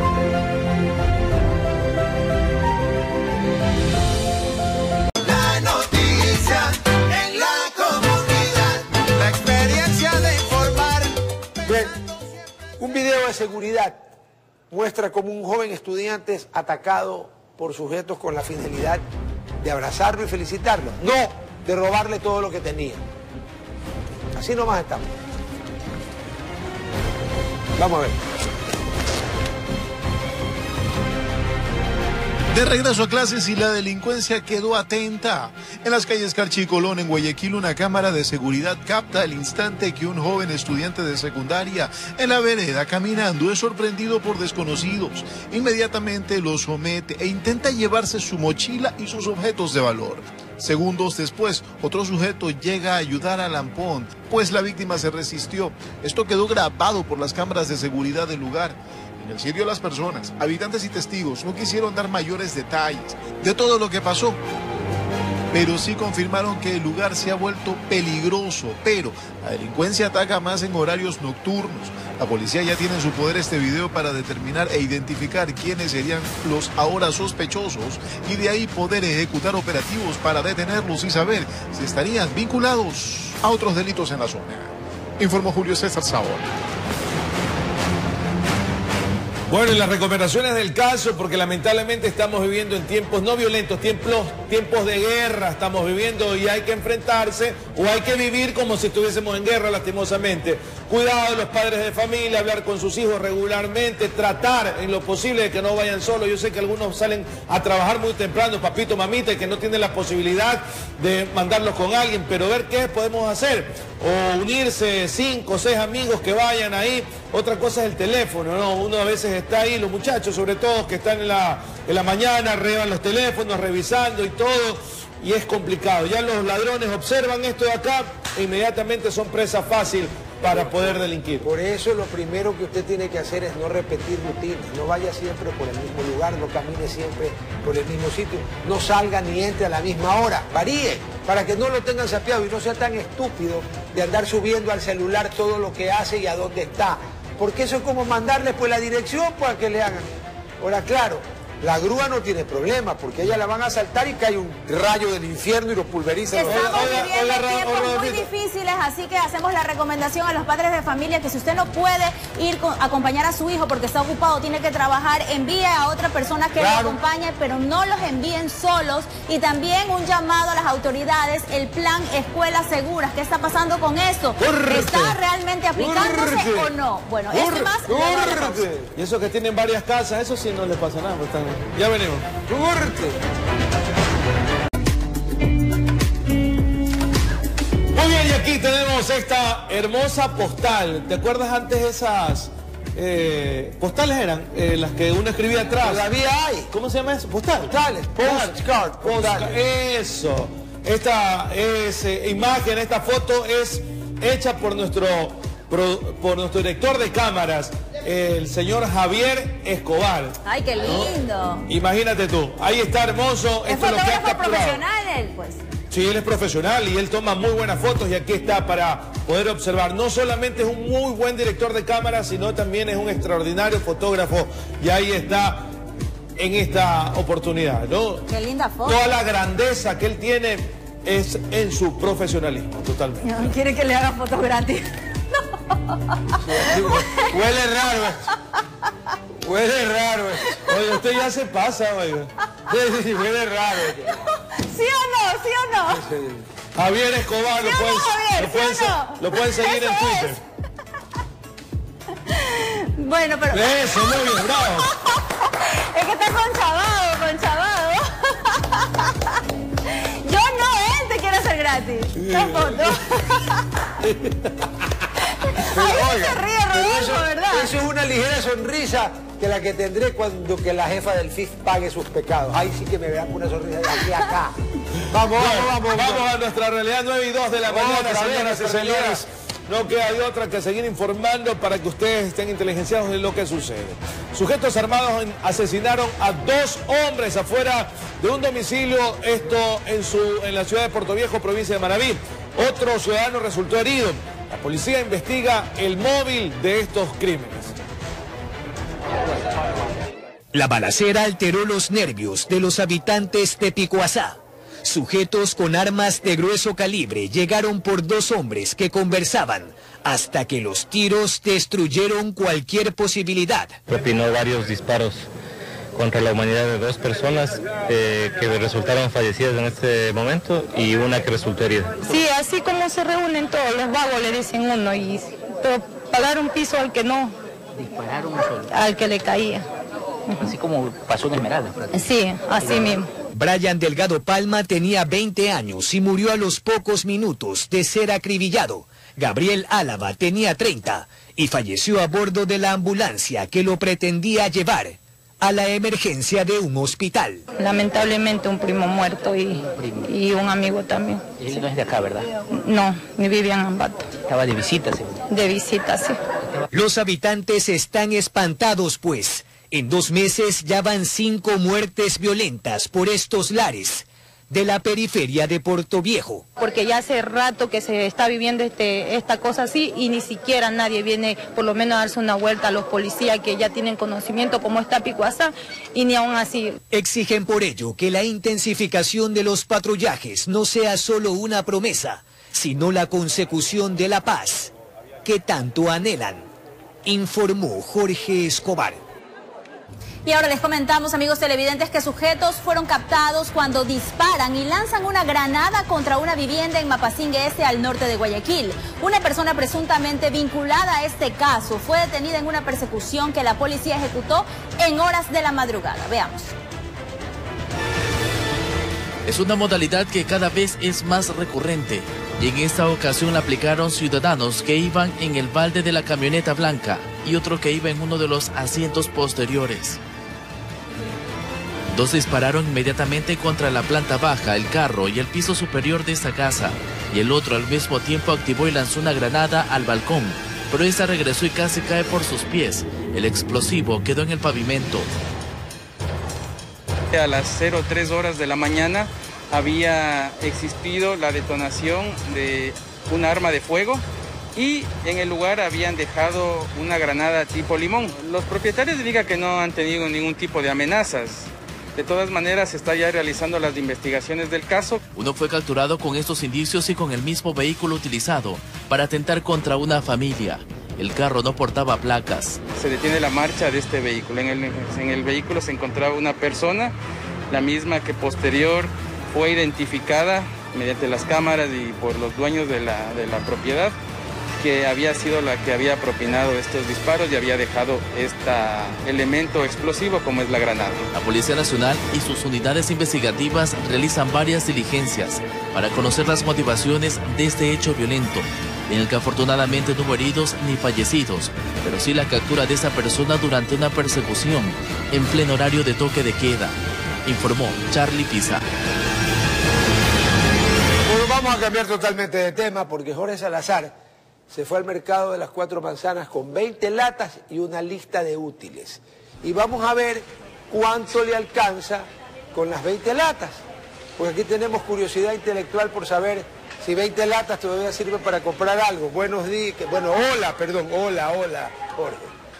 La noticia en la comunidad, la experiencia de informar. Bien, un video de seguridad muestra cómo un joven estudiante es atacado por sujetos con la finalidad de abrazarlo y felicitarlo, no de robarle todo lo que tenía. Así nomás estamos. Vamos a ver. De regreso a clases y la delincuencia quedó atenta. En las calles Carchi y Colón, en Guayaquil, una cámara de seguridad capta el instante que un joven estudiante de secundaria en la vereda caminando es sorprendido por desconocidos. Inmediatamente lo somete e intenta llevarse su mochila y sus objetos de valor. Segundos después, otro sujeto llega a ayudar a Lampón, pues la víctima se resistió. Esto quedó grabado por las cámaras de seguridad del lugar. En el sitio, las personas, habitantes y testigos no quisieron dar mayores detalles de todo lo que pasó, pero sí confirmaron que el lugar se ha vuelto peligroso, pero la delincuencia ataca más en horarios nocturnos. La policía ya tiene en su poder este video para determinar e identificar quiénes serían los ahora sospechosos y de ahí poder ejecutar operativos para detenerlos y saber si estarían vinculados a otros delitos en la zona. Informó Julio César Sabor. Bueno, y las recomendaciones del caso, porque lamentablemente estamos viviendo en tiempos no violentos, tiempos, tiempos de guerra estamos viviendo y hay que enfrentarse o hay que vivir como si estuviésemos en guerra, lastimosamente. Cuidado, los padres de familia, hablar con sus hijos regularmente, tratar en lo posible de que no vayan solos. Yo sé que algunos salen a trabajar muy temprano, papito, mamita, y que no tienen la posibilidad de mandarlos con alguien, pero ver qué podemos hacer. O unirse cinco o seis amigos que vayan ahí. Otra cosa es el teléfono, ¿no? Uno a veces está ahí, los muchachos sobre todo, que están en la, en la mañana, revan los teléfonos, revisando y todo, y es complicado. Ya los ladrones observan esto de acá e inmediatamente son presa fácil para poder delinquir. Por eso lo primero que usted tiene que hacer es no repetir rutinas, no vaya siempre por el mismo lugar, no camine siempre por el mismo sitio, no salga ni entre a la misma hora, varíe, para que no lo tengan sapeado y no sea tan estúpido de andar subiendo al celular todo lo que hace y a dónde está, porque eso es como mandarles pues la dirección para que le hagan. Ahora claro, la grúa no tiene problema, porque ella la van a saltar y cae un rayo del infierno y lo pulveriza. Estamos viviendo tiempos muy difíciles, así que hacemos la recomendación a los padres de familia que si usted no puede ir a acompañar a su hijo porque está ocupado, tiene que trabajar, envíe a otra persona que Claro. lo acompañe, pero no los envíen solos. Y también un llamado a las autoridades, el plan Escuelas Seguras. ¿Qué está pasando con esto? Corre. ¿Está realmente aplicándose Corre. o no? Bueno, este más luego de la pausa. Y eso que tienen varias casas, eso sí no les pasa nada. Pues están... Ya venimos. ¡Corte! Muy bien, y aquí tenemos esta hermosa postal. ¿Te acuerdas antes esas eh, postales eran? Eh, las que uno escribía atrás. Todavía hay. ¿Cómo se llama eso? Postal. Postales, postcard, postales. Eso. Esta es, eh, imagen, esta foto es hecha por nuestro, por, por nuestro director de cámaras, el señor Javier Escobar. Ay, qué lindo. Imagínate tú, ahí está hermoso. Es Esto es lo que ha fotógrafo capturado. profesional él, pues. Sí, él es profesional y él toma muy buenas fotos y aquí está para poder observar. No solamente es un muy buen director de cámara, sino también es un extraordinario fotógrafo y ahí está en esta oportunidad, ¿no? Qué linda foto. Toda la grandeza que él tiene es en su profesionalismo, totalmente. No, quiere que le haga fotos gratis. Huele raro esto. Huele raro esto. Oye, usted ya se pasa, oiga. Sí, sí, sí, huele raro esto. ¿Sí o no? ¿Sí o no? Javier Escobar, ¿Sí lo o pueden, no, Javier? lo pueden, ¿Sí o no? lo pueden seguir Eso en Twitter. es. Bueno, pero... Eso, muy bien, bravo. Es que está conchavado, conchavado. Yo no, él te quiere hacer gratis. La foto. Pero, Ay, oiga, se ríe, pero Rodolfo, eso, ¿verdad? eso es una ligera sonrisa que la que tendré cuando que la jefa del F I F pague sus pecados. Ahí sí que me vean con una sonrisa de aquí a acá. Vamos, Bueno, vamos, vamos. vamos a nuestra realidad, nueve y dos de la Otra mañana, vez señoras y nuestra señores. realidad. No queda de otra que seguir informando para que ustedes estén inteligenciados de lo que sucede. Sujetos armados en- asesinaron a dos hombres afuera de un domicilio, esto en, su, en la ciudad de Puerto Viejo, provincia de Manabí. Otro ciudadano resultó herido. La policía investiga el móvil de estos crímenes. La balacera alteró los nervios de los habitantes de Picuazá. Sujetos con armas de grueso calibre llegaron por dos hombres que conversaban hasta que los tiros destruyeron cualquier posibilidad. Propinó varios disparos contra la humanidad de dos personas eh, que resultaron fallecidas en este momento y una que resultó herida. Sí, así como se reúnen todos los vagos, le dicen uno, y pero pagar un piso al que no, Dispararon a solo. al que le caía. Así como pasó en Esmeralda. Sí, así mismo. Brian Delgado Palma tenía veinte años y murió a los pocos minutos de ser acribillado. Gabriel Álava tenía treinta y falleció a bordo de la ambulancia que lo pretendía llevar a la emergencia de un hospital. Lamentablemente un primo muerto y, y un amigo también. Él no es de acá, ¿verdad? No, ni vivían en Ambato. Estaba de visita, seguro. De visita, sí. Los habitantes están espantados, pues en dos meses ya van cinco muertes violentas por estos lares de la periferia de Puerto Viejo. Porque ya hace rato que se está viviendo este, esta cosa así y ni siquiera nadie viene por lo menos a darse una vuelta a los policías que ya tienen conocimiento cómo está Picuazá y ni aún así. Exigen por ello que la intensificación de los patrullajes no sea solo una promesa, sino la consecución de la paz que tanto anhelan, informó Jorge Escobar. Y ahora les comentamos, amigos televidentes, que sujetos fueron captados cuando disparan y lanzan una granada contra una vivienda en Mapasingue Este, al norte de Guayaquil. Una persona presuntamente vinculada a este caso fue detenida en una persecución que la policía ejecutó en horas de la madrugada. Veamos. Es una modalidad que cada vez es más recurrente y en esta ocasión la aplicaron ciudadanos que iban en el balde de la camioneta blanca y otro que iba en uno de los asientos posteriores. Dos dispararon inmediatamente contra la planta baja, el carro y el piso superior de esta casa, y el otro al mismo tiempo activó y lanzó una granada al balcón, pero esta regresó y casi cae por sus pies. El explosivo quedó en el pavimento. A las cero tres horas de la mañana había existido la detonación de un arma de fuego y en el lugar habían dejado una granada tipo limón. Los propietarios digan que no han tenido ningún tipo de amenazas. De todas maneras, se está ya realizando las investigaciones del caso. Uno fue capturado con estos indicios y con el mismo vehículo utilizado para atentar contra una familia. El carro no portaba placas. Se detiene la marcha de este vehículo. En el, en el vehículo se encontraba una persona, la misma que posterior fue identificada mediante las cámaras y por los dueños de la, de la propiedad, que había sido la que había propinado estos disparos y había dejado este elemento explosivo como es la granada. La Policía Nacional y sus unidades investigativas realizan varias diligencias para conocer las motivaciones de este hecho violento, en el que afortunadamente no hubo heridos ni fallecidos, pero sí la captura de esa persona durante una persecución en pleno horario de toque de queda, informó Charlie Pisa. Bueno, vamos a cambiar totalmente de tema porque Jorge Salazar se fue al mercado de las Cuatro Manzanas con veinte latas y una lista de útiles. Y vamos a ver cuánto le alcanza con las veinte latas. Porque aquí tenemos curiosidad intelectual por saber si veinte latas todavía sirven para comprar algo. Buenos días, bueno, hola, perdón, hola, hola, Jorge.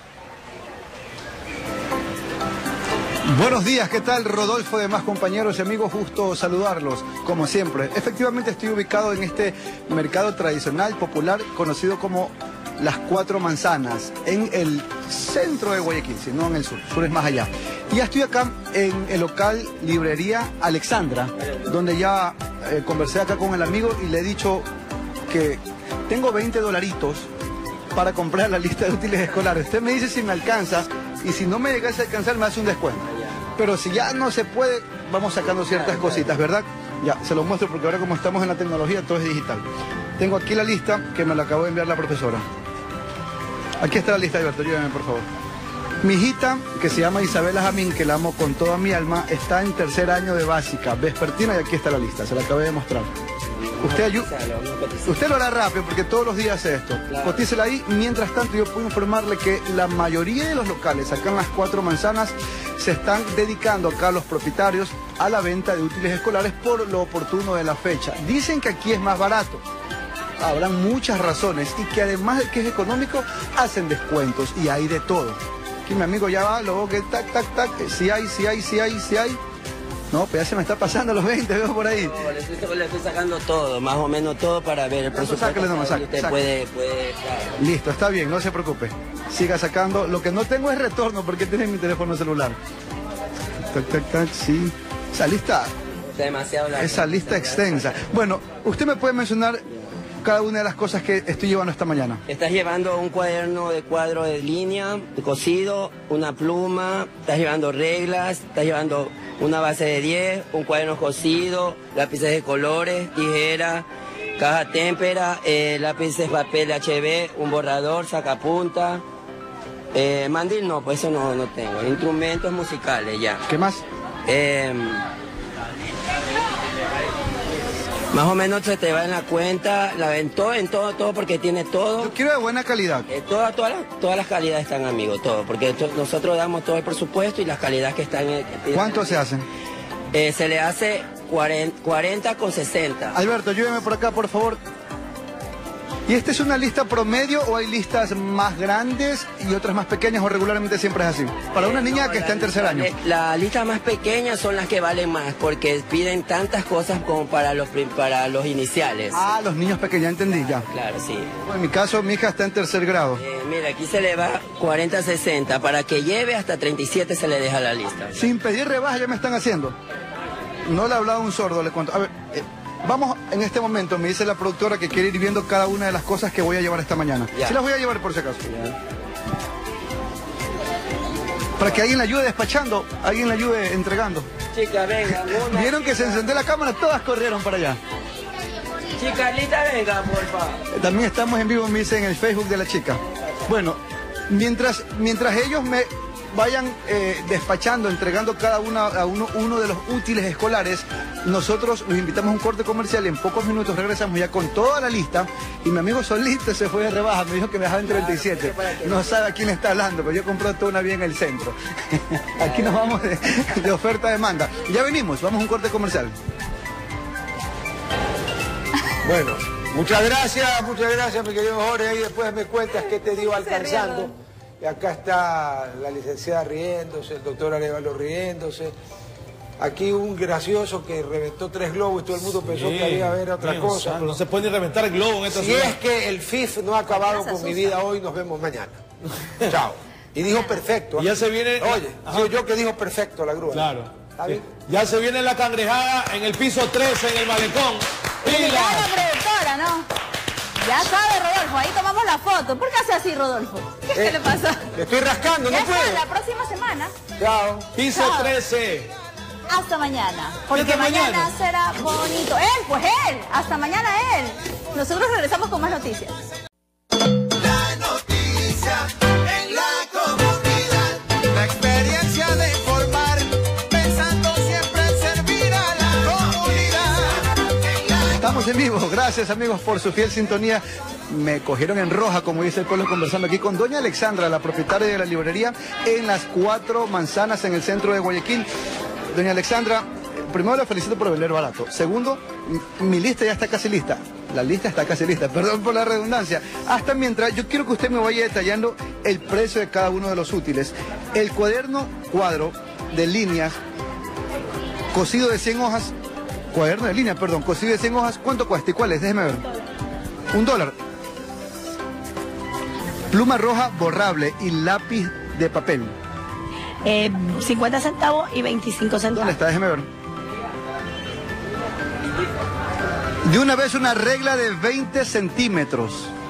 Buenos días, ¿qué tal? Rodolfo, demás compañeros y amigos, justo saludarlos, como siempre. Efectivamente estoy ubicado en este mercado tradicional, popular, conocido como Las Cuatro Manzanas, en el centro de Guayaquil, si no en el sur, sur es más allá. Y ya estoy acá en el local Librería Alexandra, donde ya eh, conversé acá con el amigo y le he dicho que tengo veinte dolaritos para comprar la lista de útiles escolares. Usted me dice si me alcanza y si no me llegase a alcanzar me hace un descuento. Pero si ya no se puede, vamos sacando ciertas cositas, ¿verdad? Ya, se lo muestro porque ahora como estamos en la tecnología, todo es digital. Tengo aquí la lista que me la acabó de enviar la profesora. Aquí está la lista, Alberto, ayúdame por favor. Mi hijita, que se llama Isabela Jamín, que la amo con toda mi alma, está en tercer año de básica, vespertina, y aquí está la lista, se la acabé de mostrar. Usted, ayuda, usted lo hará rápido porque todos los días hace esto. Cotícela ahí. Mientras tanto, yo puedo informarle que la mayoría de los locales acá en Las Cuatro Manzanas se están dedicando acá los propietarios a la venta de útiles escolares por lo oportuno de la fecha. Dicen que aquí es más barato. Habrán muchas razones y que además de que es económico, hacen descuentos y hay de todo. Aquí mi amigo ya va, luego que tac, tac, tac, si hay, si hay, si hay, si hay. No, pues ya se me está pasando los veinte, veo por ahí. No, le estoy, le estoy sacando todo, más o menos todo para ver el presupuesto. Sáquele nomás, saque, usted saque. puede, puede, claro. Listo, está bien, no se preocupe. Siga sacando. Lo que no tengo es retorno porque tiene mi teléfono celular. Tac, tac, tac, sí. Esa lista. Demasiado largo. Esa lista extensa. Bueno, usted me puede mencionar cada una de las cosas que estoy llevando esta mañana. Estás llevando un cuaderno de cuadro de línea, de cosido, una pluma, estás llevando reglas, estás llevando una base de diez, un cuaderno cosido, lápices de colores, tijera, caja témpera, eh, lápices papel H B, un borrador, sacapunta, eh, mandil no, pues eso no, no tengo, instrumentos musicales ya. ¿Qué más? Eh, Más o menos se te va en la cuenta, la en todo, en todo, todo, porque tiene todo. Yo quiero de buena calidad. Eh, todas, todas, las, todas las calidades están, amigo, todo, porque to, nosotros damos todo el presupuesto y las calidades que están... Eh, ¿Cuánto se hacen? Eh, se le hace cuarenta con sesenta. Alberto, ayúdeme por acá, por favor. ¿Y esta es una lista promedio o hay listas más grandes y otras más pequeñas o regularmente siempre es así? Para una niña que está en tercer año. Las listas más pequeñas son las que valen más porque piden tantas cosas como para los, para los iniciales. Ah, los niños pequeños, entendí ya. Claro, sí. Bueno, en mi caso, mi hija está en tercer grado. Eh, mira, aquí se le va cuarenta a sesenta. Para que lleve hasta treinta y siete se le deja la lista. Sin pedir rebaja ya me están haciendo. No le he hablado a un sordo, le cuento. A ver, eh, vamos en este momento, me dice la productora que quiere ir viendo cada una de las cosas que voy a llevar esta mañana. Ya. Sí las voy a llevar por si acaso. Ya. Para que alguien la ayude despachando, alguien la ayude entregando. Chica, venga. Una, Vieron que chica. se encendió la cámara, todas corrieron para allá. Chica, Lita, venga, por favor. También estamos en vivo, me dice, en el Facebook de la chica. Bueno, mientras, mientras ellos me vayan eh, despachando, entregando cada una a uno, uno de los útiles escolares, nosotros los invitamos a un corte comercial y en pocos minutos regresamos ya con toda la lista. Y mi amigo solito se fue de rebaja, me dijo que me dejaba en treinta y siete. No sabe a quién está hablando, pero yo compré toda una bien en el centro. Aquí nos vamos de, de oferta-demanda. Ya venimos, vamos a un corte comercial. Bueno, muchas gracias, muchas gracias mi querido Jorge. Ahí después me cuentas qué te dio alcanzando. Y acá está la licenciada riéndose, el doctor Arevalo riéndose. Aquí un gracioso que reventó tres globos y todo el mundo pensó Sí, que había ver otra Dios cosa. santo, Pero no se puede ni reventar el globo en esta si ciudad. es que el F I F no ha acabado con mi vida hoy, nos vemos mañana. Chao. Y dijo perfecto. Y ya se viene... Oye, soy yo que dijo perfecto la grúa. Claro. ¿Está bien? Ya se viene la cangrejada en el piso trece en el malecón. Y ya la productora, ¿no? Ya sabe, Rodolfo, ahí tomamos la foto. ¿Por qué hace así, Rodolfo? ¿Qué, Eh, ¿qué le pasa? Le estoy rascando, no Ya puedo. está, la próxima semana. Chao. Piso Chao. trece. Hasta mañana. Porque Hasta mañana? mañana será bonito. Él, pues él. Hasta mañana él. Nosotros regresamos con más noticias. La noticia en la comunidad, la experiencia de informar, pensando siempre en servir a la comunidad. Estamos en vivo, gracias amigos por su fiel sintonía. Me cogieron en roja, como dice el pueblo, conversando aquí con doña Alexandra, la propietaria de la librería en las Cuatro Manzanas, en el centro de Guayaquil. Doña Alexandra, primero la felicito por vender barato. Segundo, mi lista ya está casi lista. La lista está casi lista, perdón por la redundancia. Hasta mientras, yo quiero que usted me vaya detallando el precio de cada uno de los útiles. El cuaderno cuadro de líneas, cosido de cien hojas, cuaderno de líneas, perdón, cosido de cien hojas, ¿cuánto cuesta y cuál es? Déjeme ver. Un dólar. Pluma roja borrable y lápiz de papel. Eh, cincuenta centavos y veinticinco centavos. ¿Dónde está? Déjeme ver. De una vez una regla de veinte centímetros.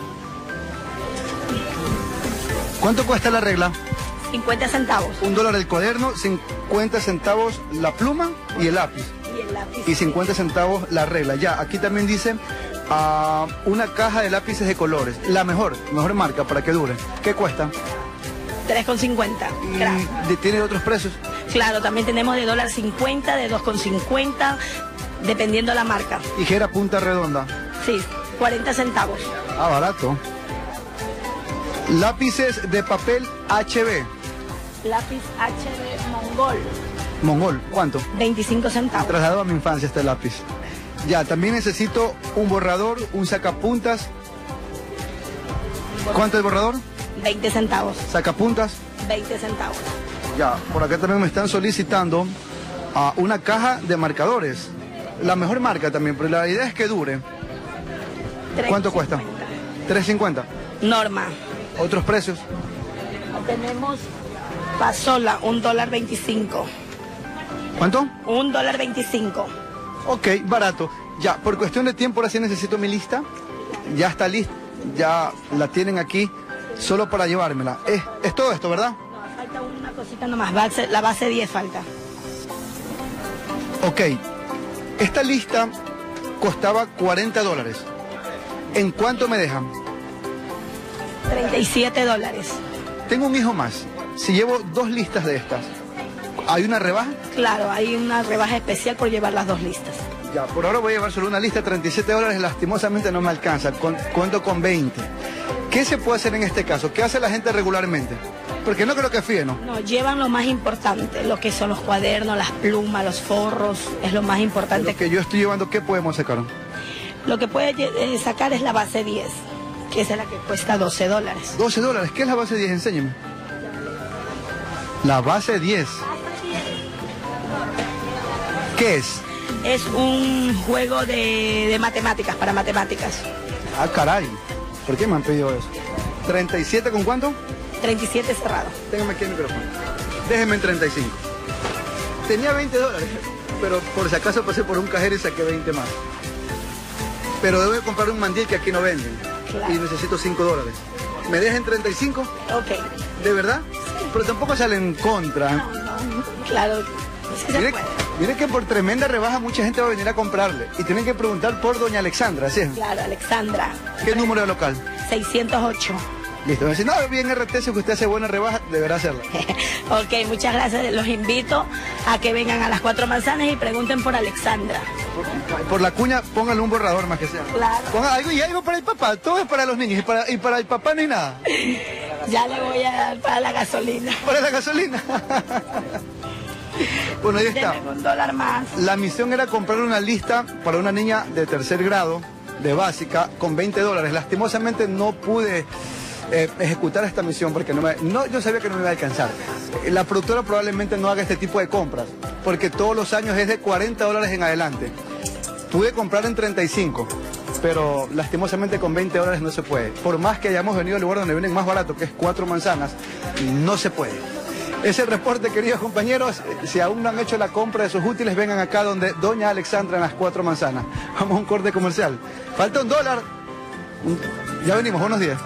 ¿Cuánto cuesta la regla? cincuenta centavos. Un dólar el cuaderno, cincuenta centavos la pluma y el lápiz. Y el lápiz. Y cincuenta centavos la regla. Ya, aquí también dice uh, una caja de lápices de colores. La mejor, mejor marca para que dure. ¿Qué cuesta? tres con cincuenta. ¿Y tiene otros precios? Claro, también tenemos de dólar cincuenta, de dos con cincuenta, dependiendo la marca. Tijera punta redonda. Sí, cuarenta centavos. Ah, barato. Lápices de papel H B. Lápiz H B Mongol, Mongol, ¿cuánto? veinticinco centavos. Trasladado a mi infancia este lápiz. Ya, también necesito un borrador, un sacapuntas. ¿Cuánto es el borrador? veinte centavos. Sacapuntas. veinte centavos. Ya, por acá también me están solicitando uh, una caja de marcadores. La mejor marca también, pero la idea es que dure. ¿Cuánto cuesta? tres cincuenta. Norma. ¿Otros precios? Tenemos Pasola, un dólar veinticinco. ¿Cuánto? Un dólar veinticinco. Ok, barato. Ya, por cuestión de tiempo ahora sí necesito mi lista. Ya está lista, ya la tienen aquí, solo para llevármela. Es, es todo esto, ¿verdad? No, falta una cosita nomás, base, la base diez falta. Ok, esta lista costaba cuarenta dólares. ¿En cuánto me dejan? treinta y siete dólares. Tengo un hijo más. Si llevo dos listas de estas, ¿hay una rebaja? Claro, hay una rebaja especial por llevar las dos listas. Ya, por ahora voy a llevar solo una lista, treinta y siete dólares, lastimosamente no me alcanza, con, cuento con veinte. ¿Qué se puede hacer en este caso? ¿Qué hace la gente regularmente? Porque no creo que fíe, ¿no? No, llevan lo más importante, lo que son los cuadernos, las plumas, los forros, es lo más importante. Lo que yo estoy llevando, ¿qué podemos sacar? Lo que puede eh, sacar es la base diez. Y esa es la que cuesta doce dólares. doce dólares. ¿Qué es la base diez? Enséñeme. La base diez. ¿Qué es? Es un juego de, de matemáticas, para matemáticas. Ah, caray. ¿Por qué me han pedido eso? ¿treinta y siete con cuánto? treinta y siete cerrado. Téngame aquí el micrófono. Déjeme en treinta y cinco. Tenía veinte dólares, pero por si acaso pasé por un cajero y saqué veinte más. Pero debo comprar un mandil que aquí no venden. Claro. Y necesito cinco dólares. ¿Me dejan treinta y cinco? Ok. ¿De verdad? Sí. Pero tampoco sale en contra. No, no, claro. Sí mire, mire que por tremenda rebaja mucha gente va a venir a comprarle. Y tienen que preguntar por doña Alexandra, ¿sí? Claro, Alexandra. ¿Qué número de local? seiscientos ocho. Listo. Me dicen, no, bien R T, si usted hace buena rebaja, deberá hacerla. Ok, muchas gracias. Los invito a que vengan a las Cuatro Manzanas y pregunten por Alexandra. Por, por la cuña, pónganle un borrador más que sea. Claro. Pongan algo y algo para el papá. Todo es para los niños. Y para, y para el papá no hay nada. Ya le voy a dar para la gasolina. ¿Para la gasolina? Bueno, ahí está. Deme un dólar más. La misión era comprar una lista para una niña de tercer grado, de básica, con veinte dólares. Lastimosamente no pude eh, ejecutar esta misión porque no me, no, yo sabía que no me iba a alcanzar. La productora probablemente no haga este tipo de compras, porque todos los años es de cuarenta dólares en adelante. Pude comprar en treinta y cinco, pero lastimosamente con veinte dólares no se puede. Por más que hayamos venido al lugar donde vienen más barato, que es Cuatro Manzanas, no se puede. Ese es el reporte, queridos compañeros. Si aún no han hecho la compra de sus útiles, vengan acá donde doña Alexandra en las Cuatro Manzanas. Vamos a un corte comercial. Falta un dólar. Ya venimos, buenos días.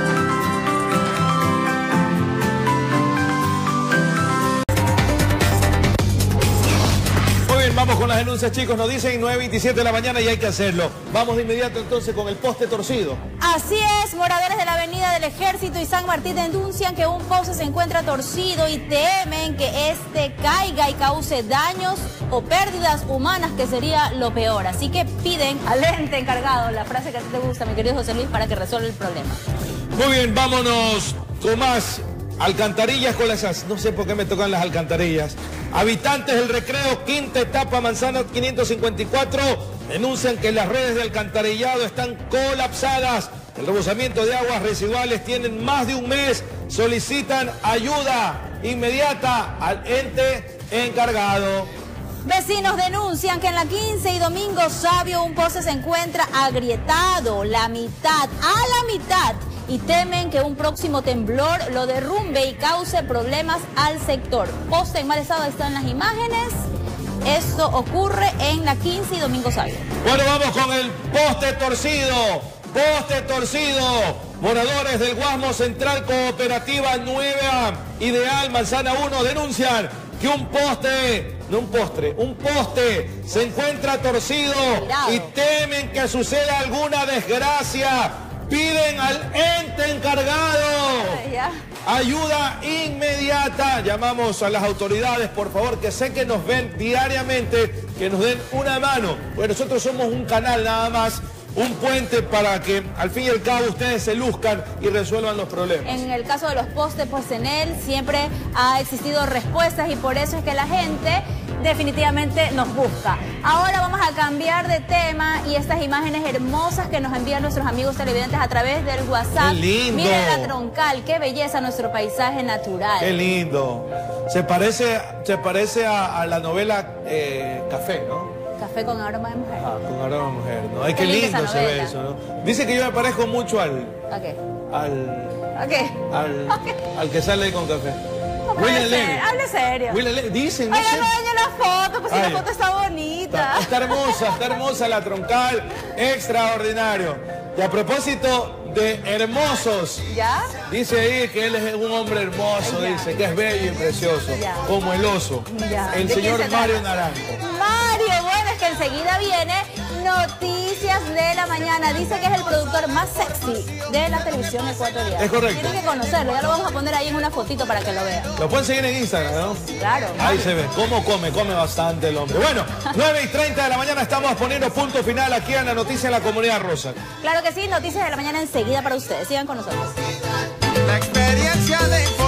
Vamos con las denuncias, chicos. Nos dicen nueve veintisiete de la mañana y hay que hacerlo. Vamos de inmediato entonces con el poste torcido. Así es, moradores de la Avenida del Ejército y San Martín denuncian que un poste se encuentra torcido y temen que este caiga y cause daños o pérdidas humanas, que sería lo peor. Así que piden al ente encargado, la frase que a ti te gusta, mi querido José Luis, para que resuelva el problema. Muy bien, vámonos con más alcantarillas con las... No sé por qué me tocan las alcantarillas. Habitantes del Recreo, quinta etapa, manzana quinientos cincuenta y cuatro, denuncian que las redes de alcantarillado están colapsadas. El rebosamiento de aguas residuales tienen más de un mes. Solicitan ayuda inmediata al ente encargado. Vecinos denuncian que en la quince y Domingo Sabio un poste se encuentra agrietado, la mitad, a la mitad, y temen que un próximo temblor lo derrumbe y cause problemas al sector. Poste en mal estado, están las imágenes. Esto ocurre en la quince y Domingo Sabio. Bueno, vamos con el poste torcido. Poste torcido. Moradores del Guasmo Central Cooperativa Nueva Ideal Manzana uno denuncian que un poste, no un postre, un poste se encuentra torcido. Mirado. Y temen que suceda alguna desgracia. Piden al ente encargado ayuda inmediata. Llamamos a las autoridades, por favor, que sé que nos ven diariamente, que nos den una mano. Porque nosotros somos un canal nada más, un puente para que al fin y al cabo ustedes se luzcan y resuelvan los problemas. En el caso de los postes, pues en él siempre ha existido respuestas y por eso es que la gente definitivamente nos busca. Ahora vamos a cambiar de tema y estas imágenes hermosas que nos envían nuestros amigos televidentes a través del WhatsApp. ¡Qué lindo! Miren la troncal, qué belleza nuestro paisaje natural. ¡Qué lindo! Se parece, se parece a, a la novela eh, Café, ¿no? Café con aroma de mujer. Ah, con aroma de mujer, ¿no? Ay, qué, qué lindo se ve eso, ¿no? Dice que yo me parezco mucho al... ¿A qué? Al... ¿A qué? Al, ¿A qué? al que sale con café. No, William Levy. Hable serio. William Levy. Dicen, no Oiga, sé. no dañe la foto, pues si la foto está bonita. Está, está hermosa, está hermosa la troncal. Extraordinario. Y a propósito de hermosos. ¿Ya? Dice ahí que él es un hombre hermoso, ya. Dice que es bello y precioso. Ya. Como el oso. Ya. El señor se Mario Naranjo. Mario, bueno, es que enseguida viene Noticias de la Mañana. Dice que es el productor más sexy de la televisión ecuatoriana. Es correcto. Tienen que conocerlo, ya lo vamos a poner ahí en una fotito para que lo vean. Lo pueden seguir en Instagram, ¿no? Claro. Ahí Mario. se ve cómo come, come bastante el hombre. Bueno, nueve y treinta de la mañana estamos poniendo punto final aquí en la noticia en la Comunidad Rosa. Claro que sí, Noticias de la Mañana enseguida para ustedes. Sigan con nosotros. La experiencia de